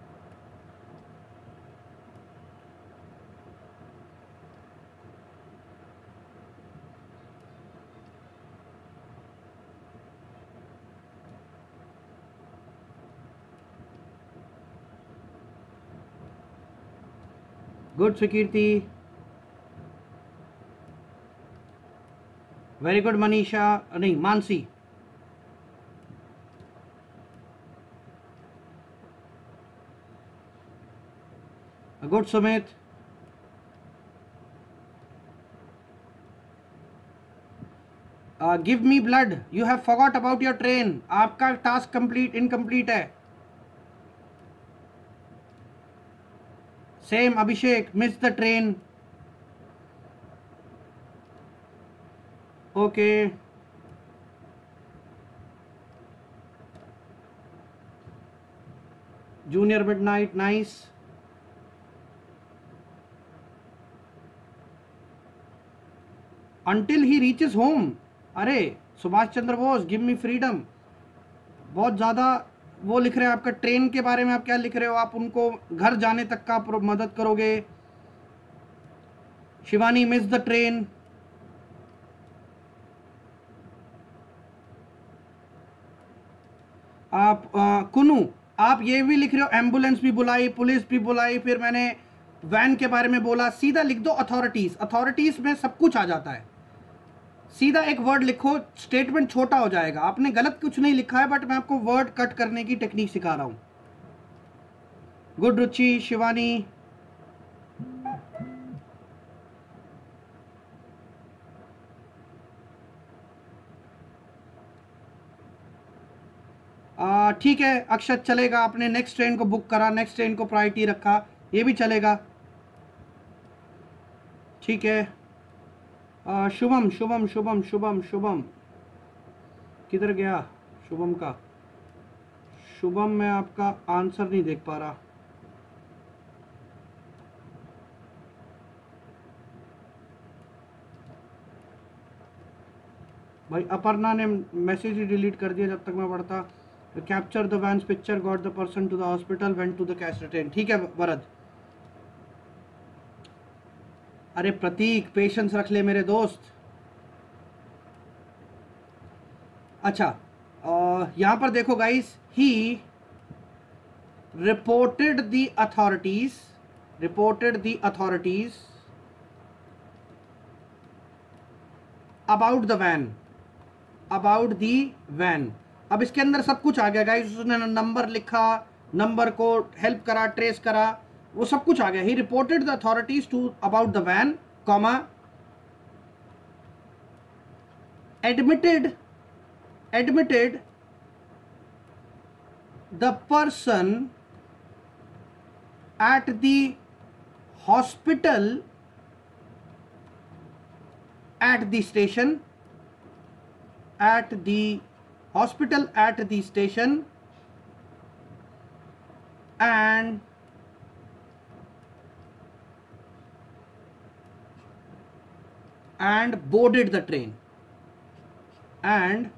Good Swikriti, very good Manisha, नहीं Mansi. Good Sumit. Give me blood, you have forgot about your train. आपका टास्क कंप्लीट इनकम्प्लीट है. Same Abhishek, miss the train. Okay, junior midnight, nice. Until he reaches home. अरे Subhash Chandra Bose, give me freedom. बहुत ज़्यादा वो लिख रहे हैं. आपका ट्रेन के बारे में आप क्या लिख रहे हो? आप उनको घर जाने तक का मदद करोगे. Shivani, miss the train. आप आ, कुनू, आप ये भी लिख रहे हो एम्बुलेंस भी बुलाई, पुलिस भी बुलाई, फिर मैंने वैन के बारे में बोला. सीधा लिख दो अथॉरिटीज. अथॉरिटीज में सब कुछ आ जाता है. सीधा एक वर्ड लिखो, स्टेटमेंट छोटा हो जाएगा. आपने गलत कुछ नहीं लिखा है, बट मैं आपको वर्ड कट करने की टेक्निक सिखा रहा हूं. गुड रुचि, शिवानी. ठीक है अक्षत, चलेगा. आपने नेक्स्ट ट्रेन को बुक करा, नेक्स्ट ट्रेन को प्रायोरिटी रखा, ये भी चलेगा. ठीक है. आ, शुभम शुभम शुभम शुभम शुभम किधर गया? शुभम का, शुभम मैं आपका आंसर नहीं देख पा रहा. भाई अपर्णा ने मैसेज ही डिलीट कर दिया जब तक मैं पढ़ता. Capture the van's picture, got the person to the hospital, went to the catch रिटेन. ठीक है वरद. अरे प्रतीक, पेशेंस रख ले मेरे दोस्त. अच्छा, यहां पर देखो guys, he reported the authorities, reported the authorities about the van, about the van. अब इसके अंदर सब कुछ आ गया गाइस, उसने नंबर लिखा, नंबर को हेल्प करा, ट्रेस करा, वो सब कुछ आ गया। He reported the authorities too about the van, comma, admitted admitted the person at the hospital at the station at the hospital at the station and and boarded the train and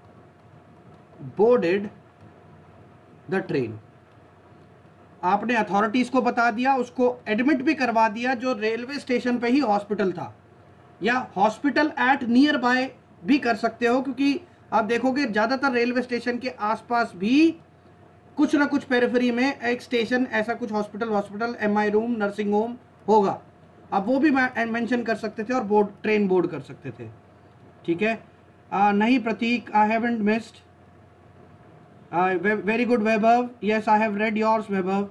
boarded the train। आपने authorities को बता दिया, उसको admit भी करवा दिया जो railway station पे ही हॉस्पिटल था, या हॉस्पिटल एट नियर बाय भी कर सकते हो, क्योंकि आप देखोगे ज़्यादातर रेलवे स्टेशन के आसपास भी कुछ ना कुछ पेरिफेरी में एक स्टेशन ऐसा कुछ hospital hospital MI room, nursing home होगा। अब वो भी मेंशन कर सकते थे और बोर्ड ट्रेन बोर्ड कर सकते थे। ठीक है, uh, नहीं Prateek, I haven't missed. Very good Vaibhav, yes I have read yours Vaibhav.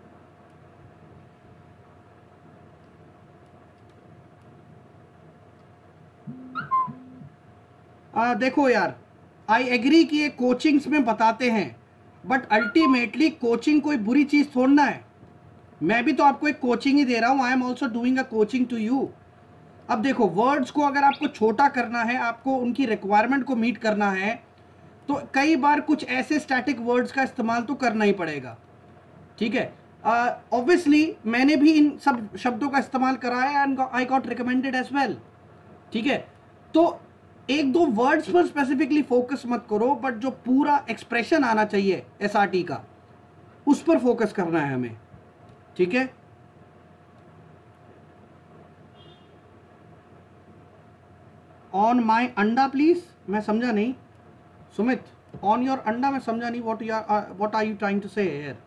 आ, देखो यार, आई एग्री कि ये कोचिंग्स में बताते हैं, बट अल्टीमेटली कोचिंग कोई बुरी चीज़ थोड़ना है। मैं भी तो आपको एक कोचिंग ही दे रहा हूँ, I am also doing a coaching to you. अब देखो, वर्ड्स को अगर आपको छोटा करना है, आपको उनकी रिक्वायरमेंट को मीट करना है, तो कई बार कुछ ऐसे स्टैटिक वर्ड्स का इस्तेमाल तो करना ही पड़ेगा। ठीक है, ऑब्वियसली uh, मैंने भी इन सब शब्दों का इस्तेमाल करा है and I got recommended as well. ठीक है, तो एक दो वर्ड्स पर स्पेसिफिकली फोकस मत करो, बट जो पूरा एक्सप्रेशन आना चाहिए एसआरटी का, उस पर फोकस करना है हमें। ठीक है, ऑन माई अंडा प्लीज, मैं समझा नहीं सुमित, ऑन योर अंडा मैं समझा नहीं, what you are what are you trying to say here.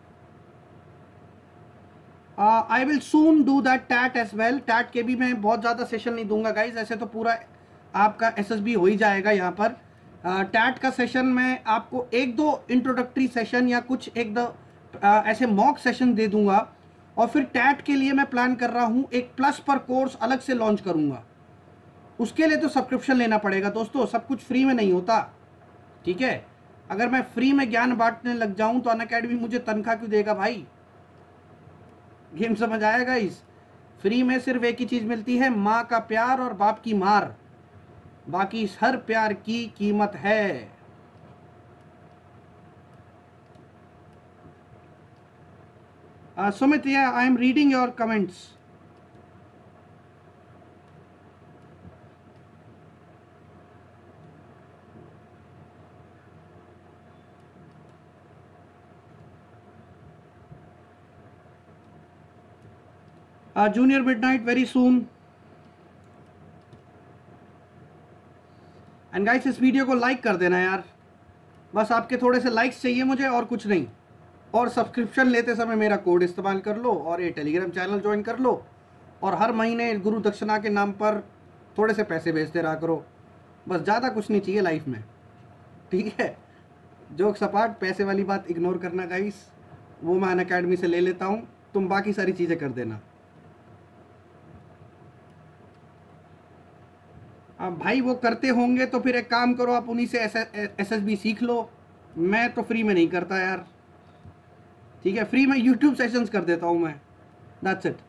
I will soon do that TAT as well. TAT के भी मैं बहुत ज़्यादा सेशन नहीं दूंगा गाइज, ऐसे तो पूरा आपका एसएसबी हो ही जाएगा यहाँ पर। टैट uh, का सेशन मैं आपको एक दो इंट्रोडक्टरी सेशन या कुछ एक दो uh, ऐसे मॉक सेशन दे दूंगा, और फिर टैट के लिए मैं प्लान कर रहा हूँ एक प्लस पर कोर्स अलग से लॉन्च करूँगा। उसके लिए तो सब्सक्रिप्शन लेना पड़ेगा दोस्तों, सब कुछ फ्री में नहीं होता। ठीक है, अगर मैं फ्री में ज्ञान बांटने लग जाऊँ तो अनअकैडमी मुझे तनख्वाह क्यों देगा भाई? गेम समझ आएगा इस? फ्री में सिर्फ एक ही चीज़ मिलती है, माँ का प्यार और बाप की मार, बाकी हर प्यार की कीमत है। Sumit, yeah I am reading your comments. Junior midnight very soon. And guys, इस वीडियो को लाइक कर देना यार, बस आपके थोड़े से लाइक्स चाहिए मुझे और कुछ नहीं। और सब्सक्रिप्शन लेते समय मेरा कोड इस्तेमाल कर लो, और ये टेलीग्राम चैनल ज्वाइन कर लो, और हर महीने गुरु दक्षिणा के नाम पर थोड़े से पैसे भेजते रहा करो। बस ज़्यादा कुछ नहीं चाहिए लाइफ में। ठीक है, जोक सपाट, पैसे वाली बात इग्नोर करना गाइस, वो मैं अनअकैडमी से ले लेता हूँ, तुम बाकी सारी चीज़ें कर देना। अब भाई वो करते होंगे तो फिर एक काम करो, आप उन्हीं से एसएसबी सीख लो। मैं तो फ्री में नहीं करता यार। ठीक है, फ्री में यूट्यूब सेशंस कर देता हूँ मैं, that's it.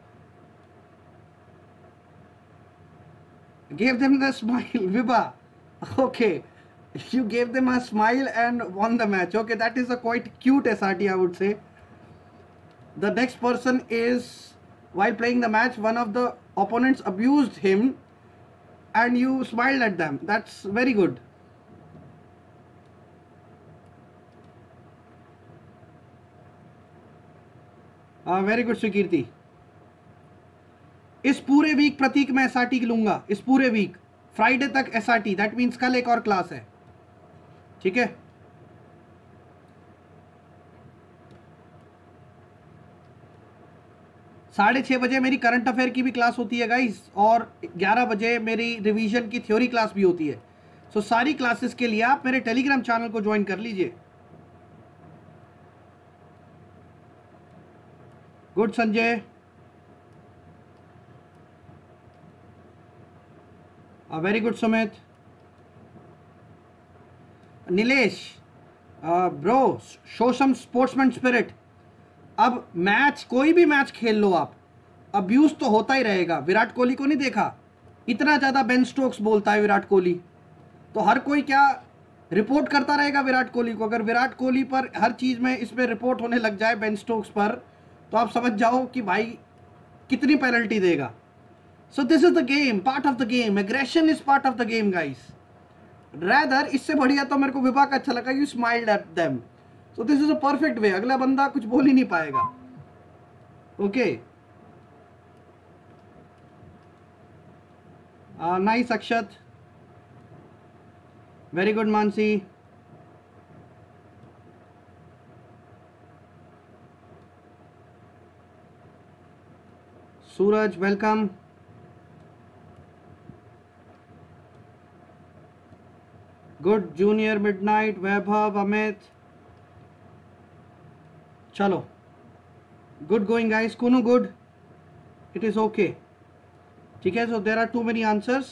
Give them the smile, Vibha, okay, you gave them a smile and won the match. Okay, that is a quite cute S R T, I would say. The next person is, while playing the match, one of the opponents abused him and you smiled at them. That's very good. uh, very good Sukirti. इस पूरे week प्रतीक मैं SRT लूंगा, इस पूरे week Friday तक SRT, that means कल एक और क्लास है। ठीक है, साढ़े छः बजे मेरी करंट अफेयर की भी क्लास होती है गाइस, और ग्यारह बजे मेरी रिवीजन की थ्योरी क्लास भी होती है। सो so, सारी क्लासेस के लिए आप मेरे टेलीग्राम चैनल को ज्वाइन कर लीजिए। Good Sanjay, very good Sumit, Nilesh, bro show some sportsman spirit. अब मैच, कोई भी मैच खेल लो आप, अब्यूज तो होता ही रहेगा। विराट कोहली को नहीं देखा, इतना ज़्यादा बेन स्टोक्स बोलता है विराट कोहली, तो हर कोई क्या रिपोर्ट करता रहेगा विराट कोहली को। अगर विराट कोहली पर हर चीज़ में इस पर रिपोर्ट होने लग जाए बेन स्टोक्स पर, तो आप समझ जाओ कि भाई कितनी पेनल्टी देगा। So this is the game, part of the game, aggression is part of the game guys. Rather इससे बढ़िया तो मेरे को विभाग अच्छा लगा, you smiled at them, so this is a perfect way. अगला बंदा कुछ बोल ही नहीं पाएगा। Okay, nice Akshat, very good Mansi, Suraj welcome, good junior, midnight, Vaibhav, Amit, चलो गुड गोइंग गाइस, कुनु गुड, इट इज ओके, ठीक है। सो there are too many answers.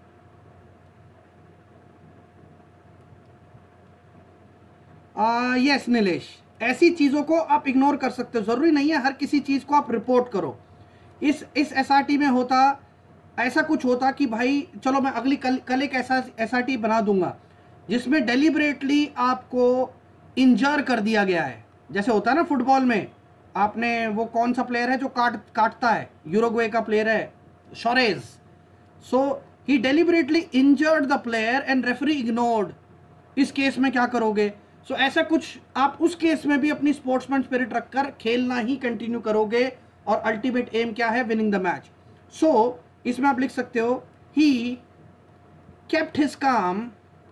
Yes Nilesh, ऐसी चीज़ों को आप इग्नोर कर सकते हो, ज़रूरी नहीं है हर किसी चीज़ को आप रिपोर्ट करो। इस इस एसआरटी में होता ऐसा कुछ होता कि भाई चलो मैं अगली कल कल एक ऐसा एसआरटी बना दूंगा जिसमें डेलिबरेटली आपको इंजर कर दिया गया है। जैसे होता है ना फुटबॉल में, आपने वो कौन सा प्लेयर है जो काट काटता है, यूरुग्वे का प्लेयर है Suarez, so he deliberately injured the player and referee ignored. इस केस में क्या करोगे? सो so, ऐसा कुछ आप उस केस में भी अपनी स्पोर्ट्समैन स्पिरिट रखकर खेलना ही कंटिन्यू करोगे, और अल्टीमेट एम क्या है? Winning the match. सो इसमें आप लिख सकते हो he kept his calm,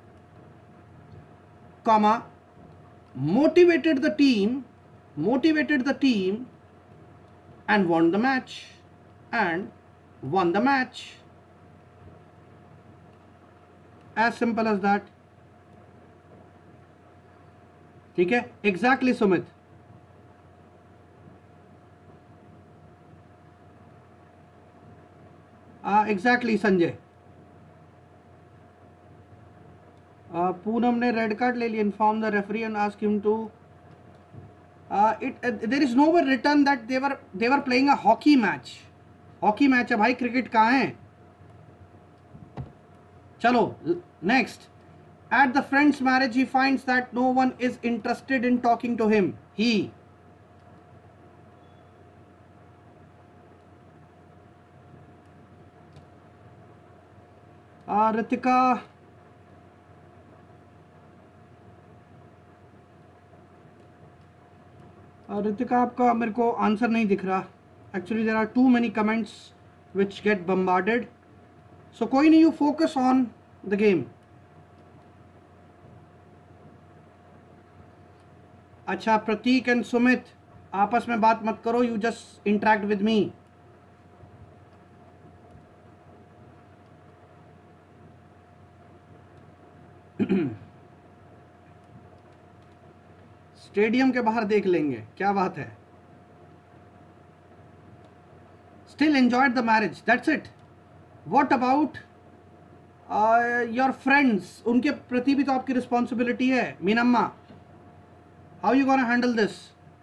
comma, motivated the team, motivated the team and won the match, and won the match. As simple as that. ठीक है, exactly Sumit. uh, exactly Sanjay. Poonam ने रेड कार्ड ले लिया, inform the referee and ask him to it, there is nowhere written that they were they were playing a hockey match. Hockey match है भाई, cricket कहाँ है? चलो next. At the friends marriage he finds that no one is interested in talking to him. He Ritika, Ritika आपका मेरे को answer नहीं दिख रहा। Actually there are too many comments which get bombarded, so कोई नहीं, you focus on the game. अच्छा, Prateek and Sumit आपस में बात मत करो, you just interact with me. Stadium के बाहर देख लेंगे, क्या बात है। Still enjoyed the marriage, that's it. What about your friends? उनके प्रति भी तो आपकी रिस्पॉन्सिबिलिटी है। Meenamma, how you gonna handle this?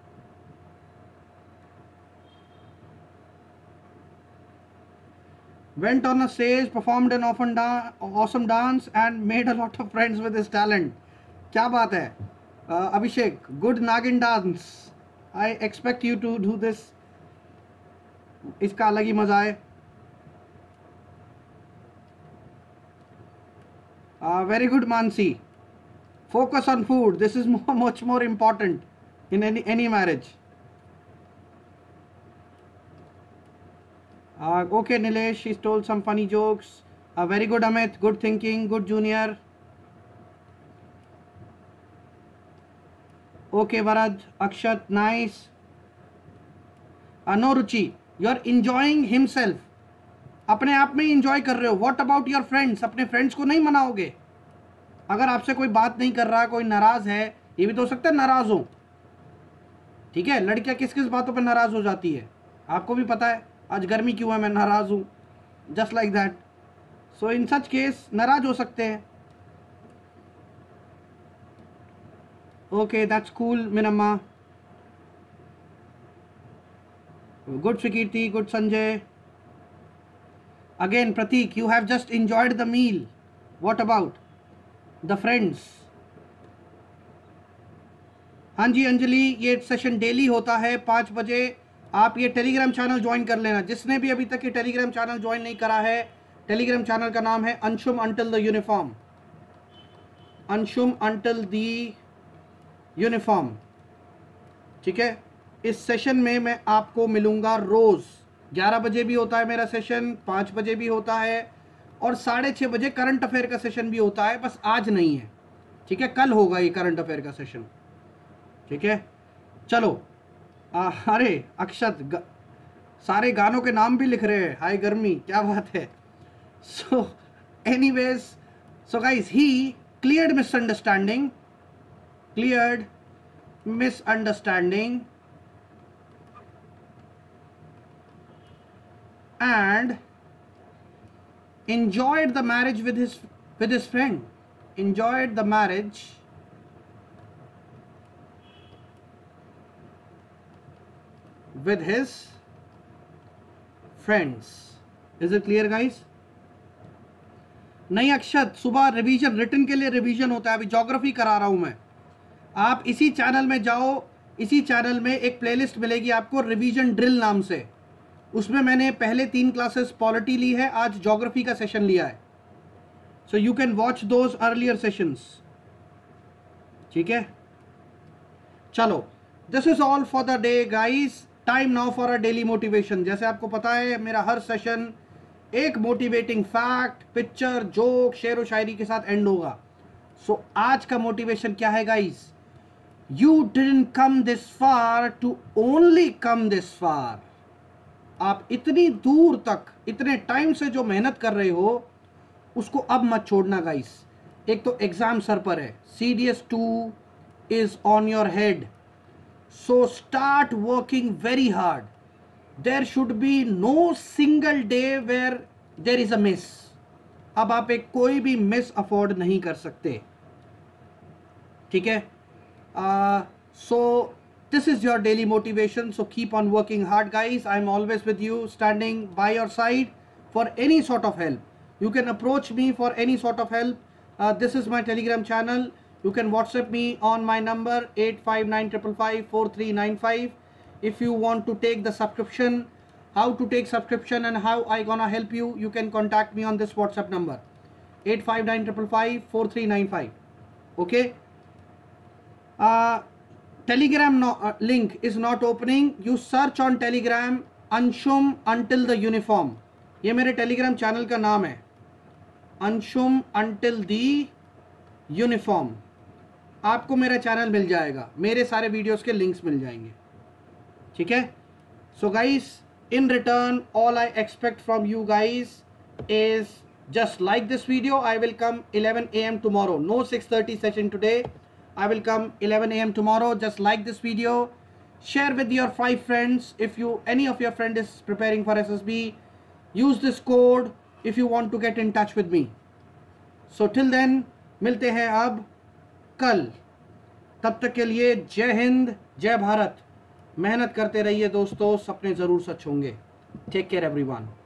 Went on a stage, performed an often da- awesome dance and made a lot of friends with his talent. क्या बात है? uh, Abhishek, good Nagin dance. I expect you to do this. इसका अलग ही मजा है। uh, very good Mansi. Focus on food. This is more, much more important in any any marriage. Uh, okay, Nilesh, he told some funny jokes. Uh, very good, Amit. Good thinking. Good junior. Okay, Varad. Akshat, nice. Uh, no, Ruchi. You are enjoying himself. अपने आप में enjoy कर रहे हो. What about your friends? अपने friends को नहीं मनाओगे? अगर आपसे कोई बात नहीं कर रहा, कोई नाराज है, ये भी तो हो सकता है नाराज हो, ठीक है। लड़कियां किस किस बातों पे नाराज हो जाती है, आपको भी पता है, आज गर्मी क्यों है, मैं नाराज हूं, just like that. So in such case नाराज हो सकते हैं। Okay, that's cool Minamma, good Sukirti, good Sanjay. Again Prateek, you have just enjoyed the meal, what about the friends? हाँ जी अंजलि, ये सेशन डेली होता है पाँच बजे। आप ये टेलीग्राम चैनल ज्वाइन कर लेना, जिसने भी अभी तक ये टेलीग्राम चैनल ज्वाइन नहीं करा है। टेलीग्राम चैनल का नाम है Anshum until the uniform, Anshum until the uniform, ठीक है। इस सेशन में मैं आपको मिलूंगा रोज़, ग्यारह बजे भी होता है मेरा सेशन, पाँच बजे भी होता है, और साढ़े छः बजे करंट अफेयर का सेशन भी होता है, बस आज नहीं है, ठीक है, कल होगा ये करंट अफेयर का सेशन, ठीक है। चलो आ, अरे अक्षत ग, सारे गानों के नाम भी लिख रहे हैं, हाय गर्मी, क्या बात है। So anyways, so guys, he cleared misunderstanding, cleared misunderstanding and enjoyed the marriage with his with his friend, enjoyed the marriage with his friends. Is it clear guys? नहीं अक्षत, सुबह रिवीजन, रिटन के लिए रिवीजन होता है, अभी geography करा रहा हूं मैं। आप इसी चैनल में जाओ, इसी चैनल में एक प्लेलिस्ट मिलेगी आपको रिवीजन ड्रिल नाम से, उसमें मैंने पहले तीन क्लासेस पॉलिटी ली है, आज ज्योग्राफी का सेशन लिया है। So you can watch those earlier sessions, ठीक है। चलो, this is all for the day guys, time now for a daily motivation. जैसे आपको पता है मेरा हर सेशन एक मोटिवेटिंग फैक्ट, पिक्चर, जोक, शेर व शायरी के साथ एंड होगा। सो so, आज का मोटिवेशन क्या है guys? You didn't come this far to only come this far. आप इतनी दूर तक, इतने टाइम से जो मेहनत कर रहे हो, उसको अब मत छोड़ना गाइस। एक तो एग्जाम सर पर है, C D S two is on your head, so start working very hard. There should be no single day where there is a miss. अब आप एक कोई भी मिस अफोर्ड नहीं कर सकते, ठीक है। सो this is your daily motivation, so keep on working hard guys. I'm always with you, standing by your side for any sort of help. You can approach me for any sort of help. Uh, this is my Telegram channel. You can WhatsApp me on my number eight five nine five five four three nine five. If you want to take the subscription, how to take subscription and how I gonna help you, you can contact me on this WhatsApp number eight five nine five five four three nine five. Okay. Uh, Telegram no, uh, link is not opening. You search on Telegram Anshum Until the Uniform. ये मेरे Telegram channel का नाम है, Anshum Until the Uniform. आपको मेरा channel मिल जाएगा, मेरे सारे वीडियोस के लिंक्स मिल जाएंगे, ठीक है। So guys, in return, all I expect from you guys is just like this video. I will come eleven A M tomorrow. No six thirty session today. I will come eleven A M tomorrow. Just like this video, share with your five friends. If you any of your friend is preparing for S S B, use this code if you want to get in touch with me. So till then, मिलते हैं अब कल, तब तक के लिए जय हिंद, जय भारत। मेहनत करते रहिए दोस्तों, सपने जरूर सच होंगे। Take care everyone.